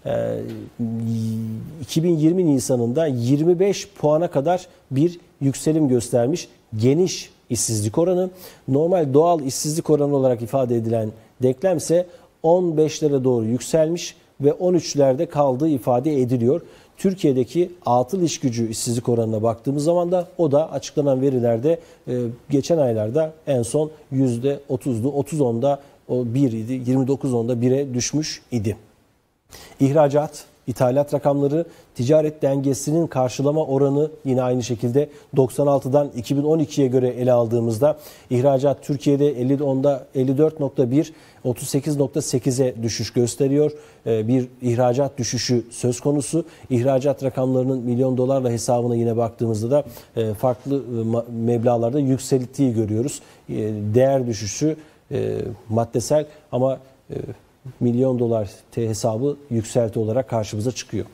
S1: 2020 Nisan'ında 25 puana kadar bir yükselim göstermiş. Geniş işsizlik oranı, normal doğal işsizlik oranı olarak ifade edilen denklem ise 15'lere doğru yükselmiş ve 13'lerde kaldığı ifade ediliyor. Türkiye'deki atıl iş gücü işsizlik oranına baktığımız zaman da o da açıklanan verilerde geçen aylarda en son %30'du. 30.10'da o 1 idi. 29.10'da 1'e düşmüş idi. İhracat, ithalat rakamları, ticaret dengesinin karşılama oranı yine aynı şekilde 96'dan 2012'ye göre ele aldığımızda ihracat Türkiye'de 54.1, 38.8'e düşüş gösteriyor. Bir ihracat düşüşü söz konusu. İhracat rakamlarının milyon dolarla hesabına yine baktığımızda da farklı meblağlarda yükselttiği görüyoruz. Değer düşüşü maddesel ama milyon dolar hesabı yükselti olarak karşımıza çıkıyor.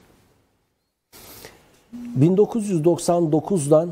S1: 1999'dan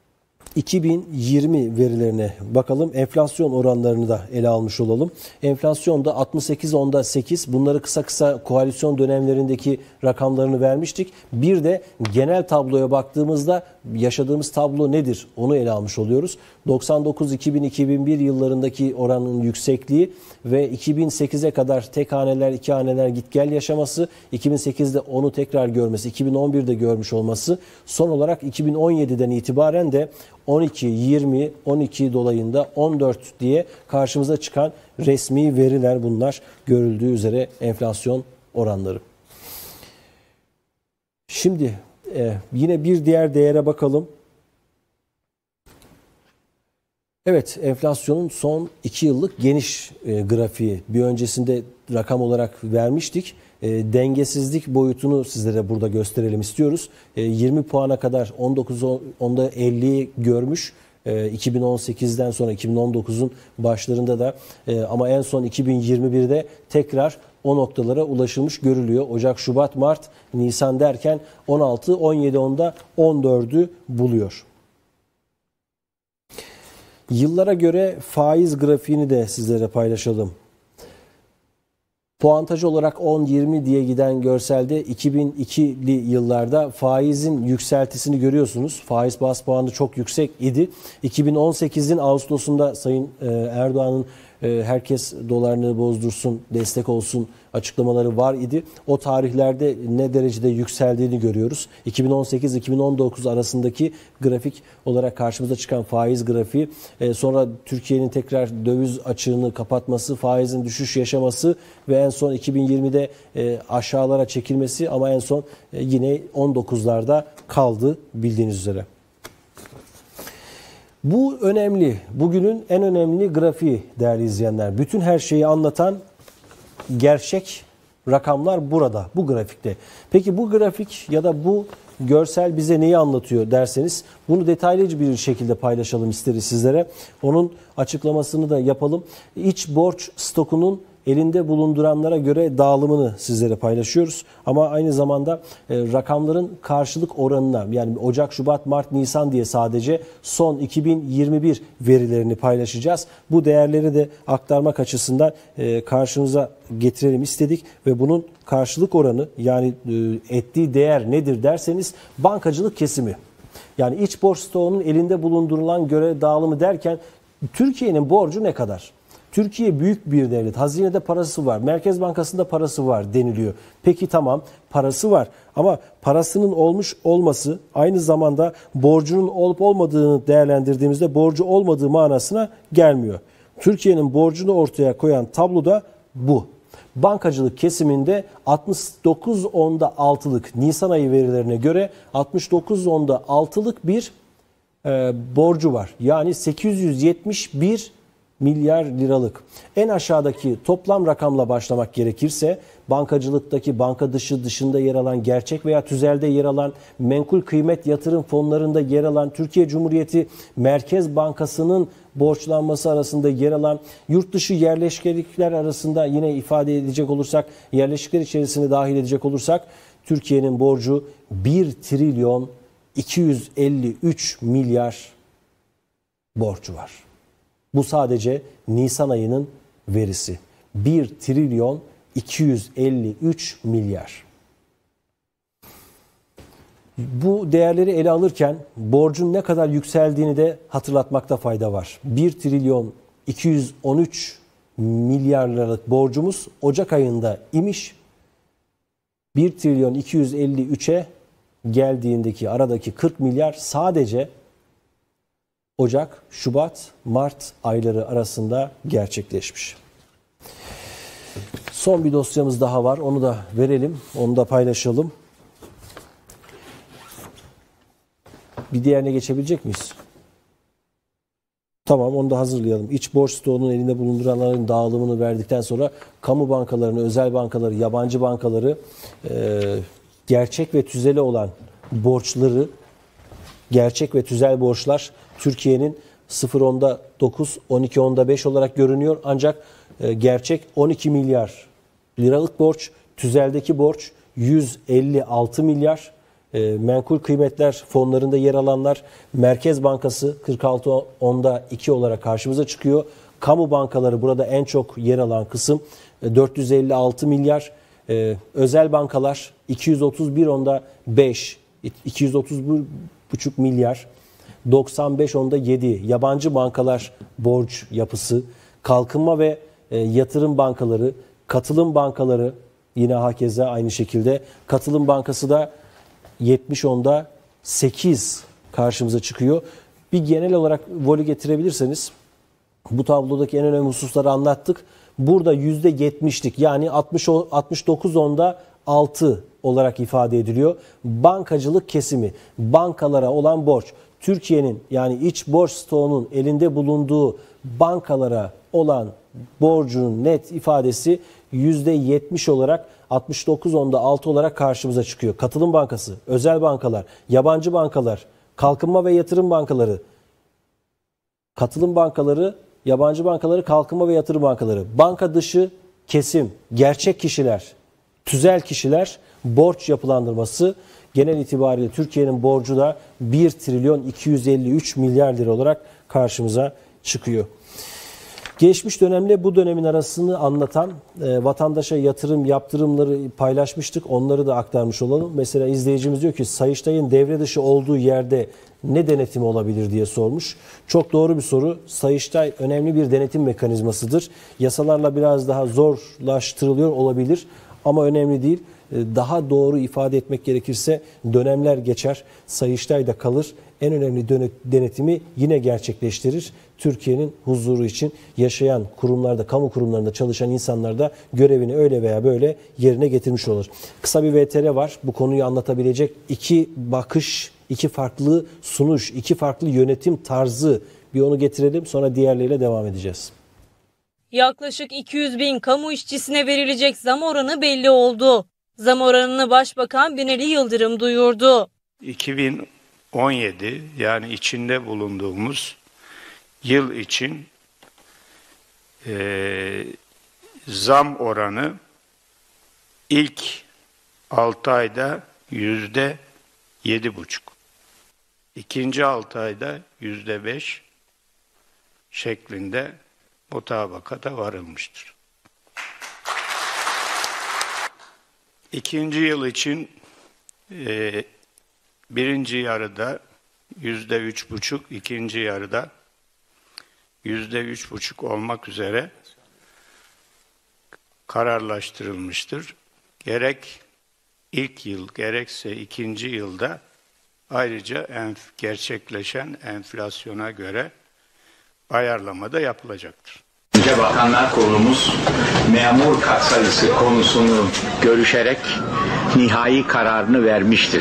S1: 2020 verilerine bakalım. Enflasyon oranlarını da ele almış olalım. Enflasyonda 68.10'da 8. Bunları kısa kısa koalisyon dönemlerindeki rakamlarını vermiştik. Bir de genel tabloya baktığımızda yaşadığımız tablo nedir? Onu ele almış oluyoruz. 99, 2000, 2001 yıllarındaki oranın yüksekliği ve 2008'e kadar tek haneler, iki haneler git gel yaşaması, 2008'de onu tekrar görmesi, 2011'de görmüş olması, son olarak 2017'den itibaren de 12, 20, 12 dolayında 14 diye karşımıza çıkan resmi veriler bunlar, görüldüğü üzere enflasyon oranları. Şimdi yine bir diğer değere bakalım. Evet, enflasyonun son 2 yıllık geniş grafiği bir öncesinde rakam olarak vermiştik. dengesizlik boyutunu sizlere burada gösterelim istiyoruz. 20 puana kadar 19'da 50'yi görmüş. 2018'den sonra 2019'un başlarında da ama en son 2021'de tekrar o noktalara ulaşılmış görülüyor. Ocak, Şubat, Mart, Nisan derken 16, 17 onda 14'ü buluyor. Yıllara göre faiz grafiğini de sizlere paylaşalım. Puantaj olarak 10-20 diye giden görselde 2002'li yıllarda faizin yükseltisini görüyorsunuz. Faiz baz puanı çok yüksek idi. 2018'in Ağustos'unda Sayın Erdoğan'ın herkes dolarını bozdursun, destek olsun açıklamaları var idi. O tarihlerde ne derecede yükseldiğini görüyoruz. 2018-2019 arasındaki grafik olarak karşımıza çıkan faiz grafiği, sonra Türkiye'nin tekrar döviz açığını kapatması, faizin düşüş yaşaması ve en son 2020'de aşağılara çekilmesi ama en son yine 19'larda kaldı bildiğiniz üzere. Bu önemli. Bugünün en önemli grafiği değerli izleyenler. Bütün her şeyi anlatan gerçek rakamlar burada, bu grafikte. Peki bu grafik ya da bu görsel bize neyi anlatıyor derseniz bunu detaylıca bir şekilde paylaşalım isteriz sizlere. Onun açıklamasını da yapalım. İç borç stokunun elinde bulunduranlara göre dağılımını sizlere paylaşıyoruz. Ama aynı zamanda rakamların karşılık oranına, yani Ocak, Şubat, Mart, Nisan diye sadece son 2021 verilerini paylaşacağız. Bu değerleri de aktarmak açısından karşınıza getirelim istedik ve bunun karşılık oranı, yani ettiği değer nedir derseniz bankacılık kesimi. Yani iç borç stoğunun elinde bulundurulan göre dağılımı derken Türkiye'nin borcu ne kadar? Türkiye büyük bir devlet. Hazinede parası var. Merkez Bankası'nda parası var deniliyor. Peki tamam, parası var ama parasının olmuş olması aynı zamanda borcunun olup olmadığını değerlendirdiğimizde borcu olmadığı manasına gelmiyor. Türkiye'nin borcunu ortaya koyan tablo da bu. Bankacılık kesiminde 69.6'lık Nisan ayı verilerine göre 69.6'lık bir borcu var. Yani 871 milyar liralık. En aşağıdaki toplam rakamla başlamak gerekirse bankacılıktaki banka dışında yer alan, gerçek veya tüzelde yer alan, menkul kıymet yatırım fonlarında yer alan, Türkiye Cumhuriyeti Merkez Bankası'nın borçlanması arasında yer alan, yurt dışı yerleşkelikler arasında yine ifade edecek olursak, yerleşkeler içerisine dahil edecek olursak Türkiye'nin borcu 1 trilyon 253 milyar borcu var. Bu sadece Nisan ayının verisi. 1 trilyon 253 milyar. Bu değerleri ele alırken borcun ne kadar yükseldiğini de hatırlatmakta fayda var. 1 trilyon 213 milyar liralık borcumuz Ocak ayında imiş. 1 trilyon 253'e geldiğindeki aradaki 40 milyar sadece Ocak, Şubat, Mart ayları arasında gerçekleşmiş. Son bir dosyamız daha var. Onu da verelim. Onu da paylaşalım. Bir diğerine geçebilecek miyiz? Tamam, onu da hazırlayalım. İç borç stoğunun elinde bulunduranların dağılımını verdikten sonra kamu bankalarını, özel bankaları, yabancı bankaları, gerçek ve tüzeli olan borçları, gerçek ve tüzel borçlar Türkiye'nin 0.9, 12.5 olarak görünüyor. Ancak gerçek 12 milyar liralık borç, tüzeldeki borç 156 milyar. Menkul kıymetler fonlarında yer alanlar, Merkez Bankası 46.2 olarak karşımıza çıkıyor. Kamu bankaları burada en çok yer alan kısım 456 milyar. Özel bankalar 231.5, 231,5 milyar. 95.7. Yabancı bankalar borç yapısı, kalkınma ve yatırım bankaları, katılım bankaları yine hakeza aynı şekilde. Katılım bankası da 70.8 karşımıza çıkıyor. Bir genel olarak volü getirebilirseniz, bu tablodaki en önemli hususları anlattık. Burada %70'lik, yani 69.6 olarak ifade ediliyor. Bankacılık kesimi, bankalara olan borç. Türkiye'nin yani iç borç stoğunun elinde bulunduğu bankalara olan borcunun net ifadesi %70 olarak 69.6 olarak karşımıza çıkıyor. Katılım Bankası, özel bankalar, yabancı bankalar, kalkınma ve yatırım bankaları, katılım bankaları, yabancı bankaları, kalkınma ve yatırım bankaları, banka dışı kesim, gerçek kişiler, tüzel kişiler borç yapılandırması genel itibariyle Türkiye'nin borcu da 1 trilyon 253 milyar lira olarak karşımıza çıkıyor. Geçmiş dönemle bu dönemin arasını anlatan vatandaşa yatırım yaptırımları paylaşmıştık. Onları da aktarmış olalım. Mesela izleyicimiz diyor ki Sayıştay'ın devre dışı olduğu yerde ne denetimi olabilir diye sormuş. Çok doğru bir soru. Sayıştay önemli bir denetim mekanizmasıdır. Yasalarla biraz daha zorlaştırılıyor olabilir ama önemli değil. Daha doğru ifade etmek gerekirse dönemler geçer, Sayıştay da kalır. En önemli denetimi yine gerçekleştirir. Türkiye'nin huzuru için yaşayan kurumlarda, kamu kurumlarında çalışan insanlar da görevini öyle veya böyle yerine getirmiş olur. Kısa bir VTR var. Bu konuyu anlatabilecek iki bakış, iki farklı sunuş, iki farklı yönetim tarzı. Bir onu getirelim, sonra diğerleriyle devam edeceğiz.
S2: Yaklaşık 200 bin kamu işçisine verilecek zam oranı belli oldu. Zam oranını Başbakan Binali Yıldırım duyurdu.
S3: 2017 yani içinde bulunduğumuz yıl için zam oranı ilk 6 ayda %7,5. İkinci 6 ayda %5 şeklinde mutabakata varılmıştır. İkinci yıl için birinci yarıda %3,5, ikinci yarıda %3,5 olmak üzere kararlaştırılmıştır. Gerek ilk yıl gerekse ikinci yılda ayrıca gerçekleşen enflasyona göre ayarlama da yapılacaktır.
S4: Bakanlar Kurulumuz memur katsayısı konusunu görüşerek nihai kararını vermiştir.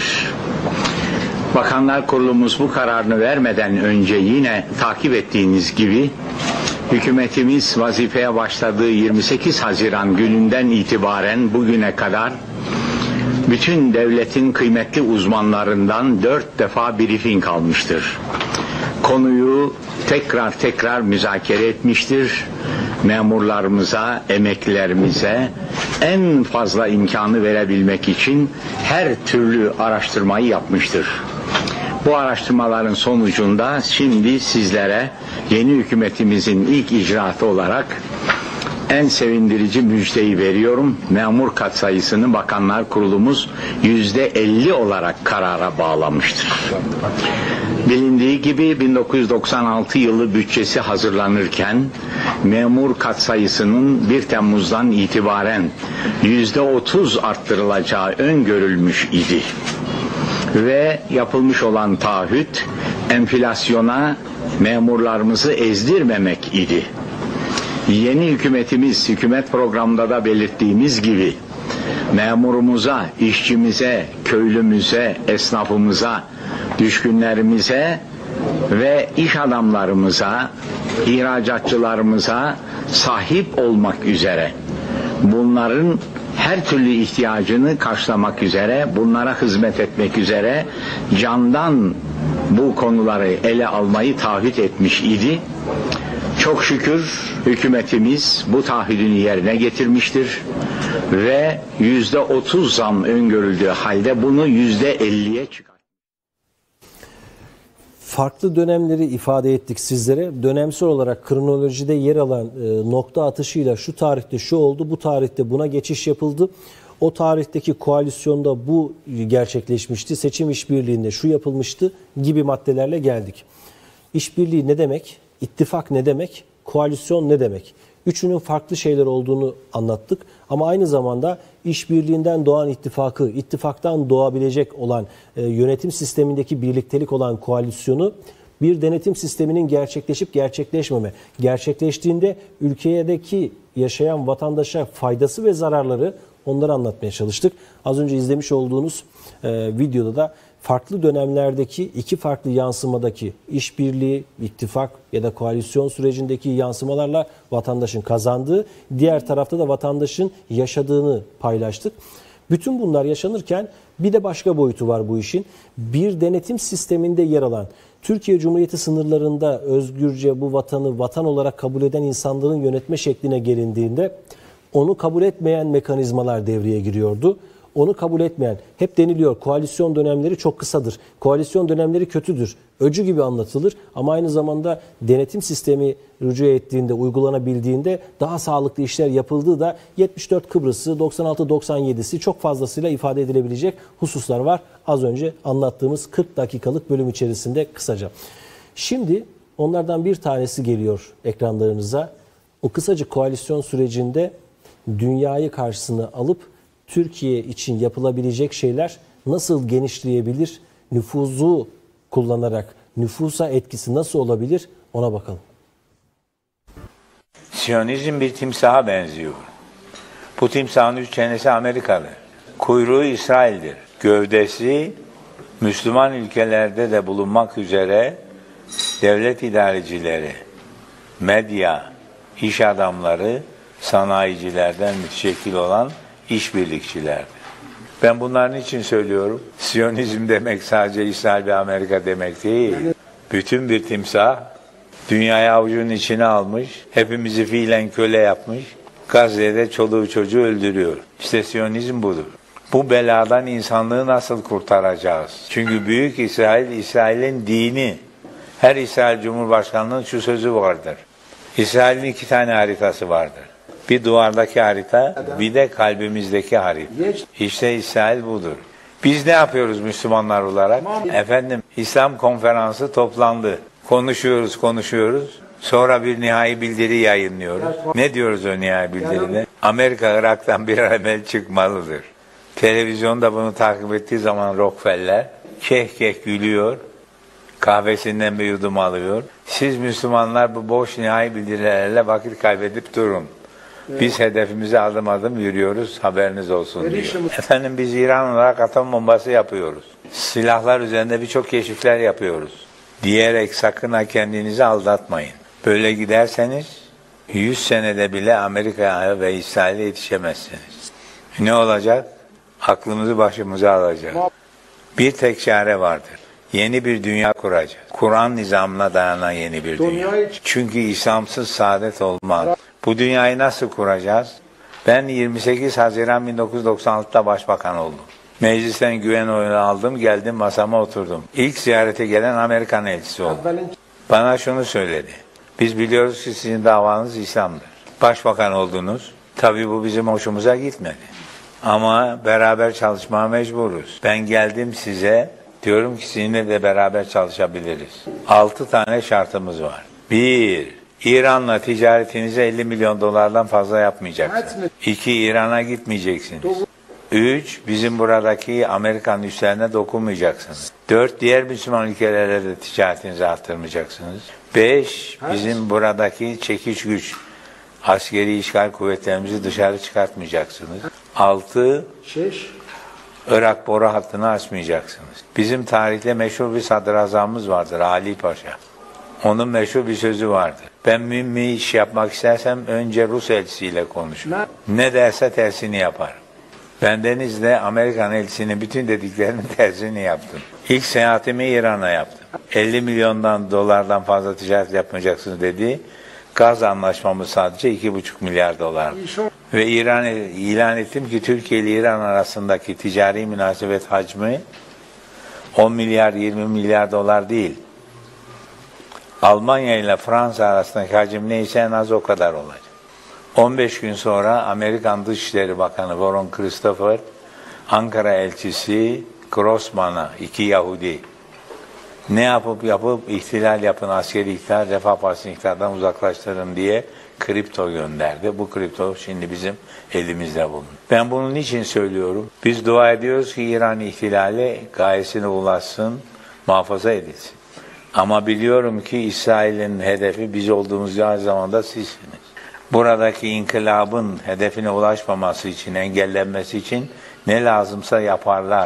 S4: Bakanlar Kurulumuz bu kararını vermeden önce yine takip ettiğiniz gibi hükümetimiz vazifeye başladığı 28 Haziran gününden itibaren bugüne kadar bütün devletin kıymetli uzmanlarından 4 defa briefing almıştır. Konuyu tekrar müzakere etmiştir. Memurlarımıza, emeklilerimize en fazla imkanı verebilmek için her türlü araştırmayı yapmıştır. Bu araştırmaların sonucunda şimdi sizlere yeni hükümetimizin ilk icraatı olarak en sevindirici müjdeyi veriyorum. Memur katsayısını Bakanlar Kurulumuz %50 olarak karara bağlamıştır. Bilindiği gibi 1996 yılı bütçesi hazırlanırken memur katsayısının 1 Temmuz'dan itibaren %30 arttırılacağı öngörülmüş idi. Ve yapılmış olan taahhüt enflasyona memurlarımızı ezdirmemek idi. Yeni hükümetimiz, hükümet programında da belirttiğimiz gibi memurumuza, işçimize, köylümüze, esnafımıza, düşkünlerimize ve iş adamlarımıza, ihracatçılarımıza sahip olmak üzere, bunların her türlü ihtiyacını karşılamak üzere, bunlara hizmet etmek üzere candan bu konuları ele almayı taahhüt etmiş idi. Çok şükür hükümetimiz bu taahhüdünü yerine getirmiştir ve %30 zam öngörüldüğü halde bunu %50'ye çıkartmıştır.
S1: Farklı dönemleri ifade ettik sizlere. Dönemsel olarak kronolojide yer alan nokta atışıyla şu tarihte şu oldu, bu tarihte buna geçiş yapıldı. O tarihteki koalisyonda bu gerçekleşmişti, seçim işbirliğinde şu yapılmıştı gibi maddelerle geldik. İşbirliği ne demek? İttifak ne demek? Koalisyon ne demek? Üçünün farklı şeyler olduğunu anlattık ama aynı zamanda işbirliğinden doğan ittifakı, ittifaktan doğabilecek olan yönetim sistemindeki birliktelik olan koalisyonu bir denetim sisteminin gerçekleşip gerçekleşmeme, gerçekleştiğinde ülkedeki yaşayan vatandaşa faydası ve zararları onları anlatmaya çalıştık. Az önce izlemiş olduğunuz videoda da farklı dönemlerdeki iki farklı yansımadaki işbirliği, ittifak ya da koalisyon sürecindeki yansımalarla vatandaşın kazandığı, diğer tarafta da vatandaşın yaşadığını paylaştık. Bütün bunlar yaşanırken bir de başka boyutu var bu işin. Bir denetim sisteminde yer alan, Türkiye Cumhuriyeti sınırlarında özgürce bu vatanı vatan olarak kabul eden insanların yönetme şekline gelindiğinde onu kabul etmeyen mekanizmalar devreye giriyordu. Onu kabul etmeyen, hep deniliyor koalisyon dönemleri çok kısadır, koalisyon dönemleri kötüdür, öcü gibi anlatılır ama aynı zamanda denetim sistemi rücu ettiğinde, uygulanabildiğinde daha sağlıklı işler yapıldığı da 74 Kıbrıs'ı, 96-97'si çok fazlasıyla ifade edilebilecek hususlar var. Az önce anlattığımız 40 dakikalık bölüm içerisinde kısaca. Şimdi onlardan bir tanesi geliyor ekranlarınıza. O kısacık koalisyon sürecinde dünyayı karşısına alıp Türkiye için yapılabilecek şeyler nasıl genişleyebilir, nüfuzu kullanarak nüfusa etkisi nasıl olabilir ona bakalım.
S5: Siyonizm bir timsaha benziyor. Bu timsahın üç çenesi Amerikalı. Kuyruğu İsrail'dir. Gövdesi Müslüman ülkelerde de bulunmak üzere devlet idarecileri, medya, iş adamları, sanayicilerden müteşekkil olan işbirlikçilerdir. Ben bunların için söylüyorum. Siyonizm demek sadece İsrail ve Amerika demek değil. Bütün bir timsah dünyayı avucunun içine almış, hepimizi fiilen köle yapmış, Gazze'de çoluğu çocuğu öldürüyor. İşte Siyonizm budur. Bu beladan insanlığı nasıl kurtaracağız? Çünkü Büyük İsrail, İsrail'in dini. Her İsrail Cumhurbaşkanlığı'nın şu sözü vardır. İsrail'in 2 tane haritası vardır. Bir duvardaki harita, bir de kalbimizdeki harita. İşte İsrail budur. Biz ne yapıyoruz Müslümanlar olarak? Efendim, İslam konferansı toplandı. Konuşuyoruz. Sonra bir nihai bildiri yayınlıyoruz. Ne diyoruz o nihai bildiride? Amerika Irak'tan bir an evvel çıkmalıdır. Televizyonda bunu takip ettiği zaman Rockefeller keh gülüyor. Kahvesinden bir yudum alıyor. Siz Müslümanlar bu boş nihai bildirilerle vakit kaybedip durun. Biz hedefimize adım adım yürüyoruz, haberiniz olsun diyor. Efendim biz İran olarak atom bombası yapıyoruz. Silahlar üzerinde birçok keşifler yapıyoruz. Diyerek sakın ha kendinizi aldatmayın. Böyle giderseniz 100 senede bile Amerika'ya ve İsrail'e yetişemezsiniz. Ne olacak? Aklımızı başımıza alacak. Bir tek çare vardır. Yeni bir dünya kuracağız. Kur'an nizamına dayanan yeni bir dünya. Çünkü İslamsız saadet olmaz. Bu dünyayı nasıl kuracağız? Ben 28 Haziran 1996'da başbakan oldum. Meclisten güven oyunu aldım, geldim masama oturdum. İlk ziyarete gelen Amerikan elçisi oldu. Bana şunu söyledi. Biz biliyoruz ki sizin davanız İslam'dır. Başbakan oldunuz. Tabii bu bizim hoşumuza gitmedi. Ama beraber çalışmaya mecburuz. Ben geldim size, diyorum ki sizinle de beraber çalışabiliriz. 6 tane şartımız var. 1. İran'la ticaretinizi 50 milyon dolardan fazla yapmayacaksınız. 2. İran'a gitmeyeceksiniz. 3. Bizim buradaki Amerikan üslerine dokunmayacaksınız. 4. Diğer Müslüman ülkelerle de ticaretinizi arttırmayacaksınız. 5. Bizim buradaki çekiç güç, askeri işgal kuvvetlerimizi dışarı çıkartmayacaksınız. 6. Irak boru hattını açmayacaksınız. Bizim tarihte meşhur bir sadrazamımız vardır, Ali Paşa. Onun meşhur bir sözü vardır. Ben mühim bir iş yapmak istersem önce Rus elçisiyle konuşurum. Ne derse tersini yaparım. Ben Deniz'de Amerikan elçisinin bütün dediklerinin tersini yaptım. İlk seyahatimi İran'a yaptım. 50 milyondan dolardan fazla ticaret yapmayacaksınız dedi. Gaz anlaşmamız sadece 2,5 milyar dolar. Ve ilan ettim ki Türkiye ile İran arasındaki ticari münasebet hacmi 10 milyar 20 milyar dolar değil. Almanya ile Fransa arasındaki hacim neyse en az o kadar olacak. 15 gün sonra Amerikan Dışişleri Bakanı Warren Christopher, Ankara elçisi Grossman'a, 2 Yahudi, ne yapıp ihtilal yapın, askeri ihtilal, Refah Partisi'ni iktidardan uzaklaştırın diye kripto gönderdi. Bu kripto şimdi bizim elimizde bulunuyor. Ben bunun niçin söylüyorum? Biz dua ediyoruz ki İran ihtilali gayesine ulaşsın, muhafaza edilsin. Ama biliyorum ki İsrail'in hedefi biz olduğumuz aynı zamanda sizsiniz. Buradaki inkılabın hedefine ulaşmaması için, engellenmesi için ne lazımsa yaparlar.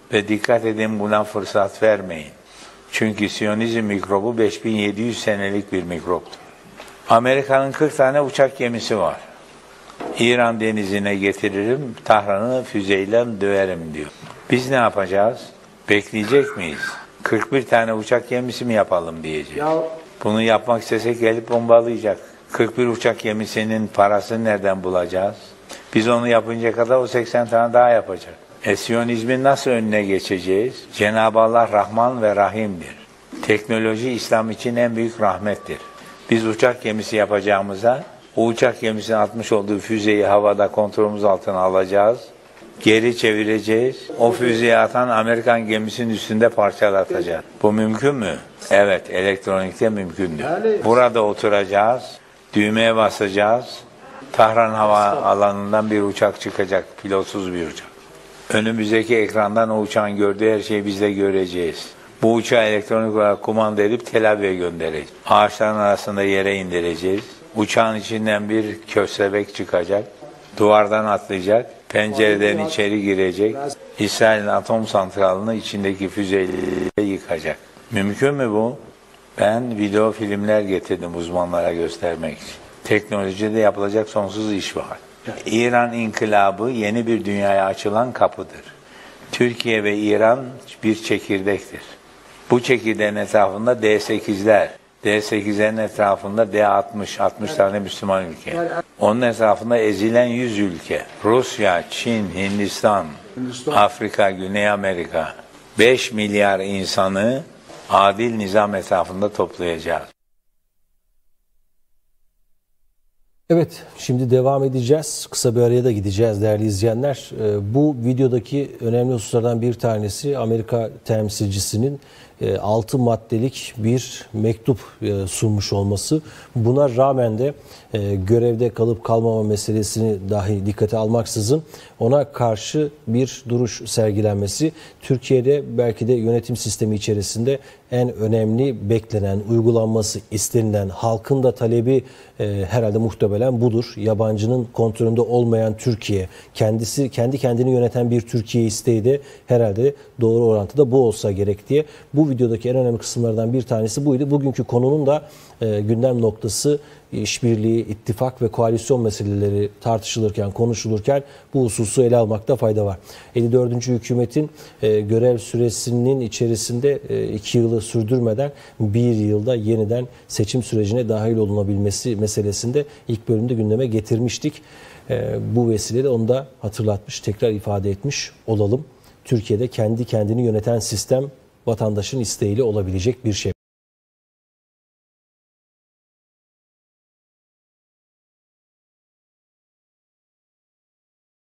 S5: Ve dikkat edin, buna fırsat vermeyin. Çünkü Siyonizm mikrobu 5700 senelik bir mikroptur. Amerika'nın 40 tane uçak gemisi var. İran denizine getiririm, Tahran'ı füzeyle döverim diyor. Biz ne yapacağız? Bekleyecek miyiz? 41 tane uçak gemisi mi yapalım diyeceğiz. Bunu yapmak istesek gelip bombalayacak. 41 uçak gemisinin parasını nereden bulacağız? Biz onu yapınca kadar o 80 tane daha yapacak. Siyonizmin nasıl önüne geçeceğiz? Cenab-ı Allah Rahman ve Rahim'dir. Teknoloji İslam için en büyük rahmettir. Biz uçak gemisi yapacağımıza o uçak gemisinin atmış olduğu füzeyi havada kontrolümüz altına alacağız. Geri çevireceğiz. O füzeyi atan Amerikan gemisinin üstünde parçalatacağız. Bu mümkün mü? Evet, elektronikte mümkündür. Burada oturacağız, düğmeye basacağız. Tahran hava alanından bir uçak çıkacak, pilotsuz bir uçak. Önümüzdeki ekrandan o uçağın gördüğü her şeyi biz de göreceğiz. Bu uçağı elektronik olarak kumanda edip Tel Aviv'e göndereceğiz. Ağaçların arasında yere indireceğiz. Uçağın içinden bir köstebek çıkacak. Duvardan atlayacak. Pencereden içeri girecek. İsrail'in atom santralını içindeki füzeyle yıkacak. Mümkün mü bu? Ben video filmler getirdim uzmanlara göstermek için. Teknolojide yapılacak sonsuz iş var. İran inkılabı yeni bir dünyaya açılan kapıdır. Türkiye ve İran bir çekirdektir. Bu çekirdeğin etrafında D8'ler, D8'lerin etrafında D60, 60 tane Müslüman ülke. Onun etrafında ezilen 100 ülke. Rusya, Çin, Hindistan, Afrika, Güney Amerika. 5 milyar insanı adil nizam etrafında toplayacağız.
S1: Evet, şimdi devam edeceğiz. Kısa bir araya da gideceğiz değerli izleyenler. Bu videodaki önemli hususlardan bir tanesi Amerika temsilcisinin 6 maddelik bir mektup sunmuş olması. Buna rağmen de görevde kalıp kalmama meselesini dahi dikkate almaksızın ona karşı bir duruş sergilenmesi Türkiye'de belki de yönetim sistemi içerisinde en önemli beklenen, uygulanması istenilen, halkın da talebi herhalde muhtemelen budur. Yabancının kontrolünde olmayan Türkiye, kendi kendini yöneten bir Türkiye isteği de herhalde doğru orantıda bu olsa gerek diye. Bu videodaki en önemli kısımlardan bir tanesi buydu. Bugünkü konunun da gündem noktası işbirliği, ittifak ve koalisyon meseleleri tartışılırken, konuşulurken bu hususu ele almakta fayda var. 54. hükümetin görev süresinin içerisinde 2 yılı sürdürmeden 1 yılda yeniden seçim sürecine dahil olunabilmesi meselesinde ilk bölümde gündeme getirmiştik. Bu vesileyle onu da hatırlatmış, tekrar ifade etmiş olalım. Türkiye'de kendi kendini yöneten sistem vatandaşın isteğiyle olabilecek bir şey.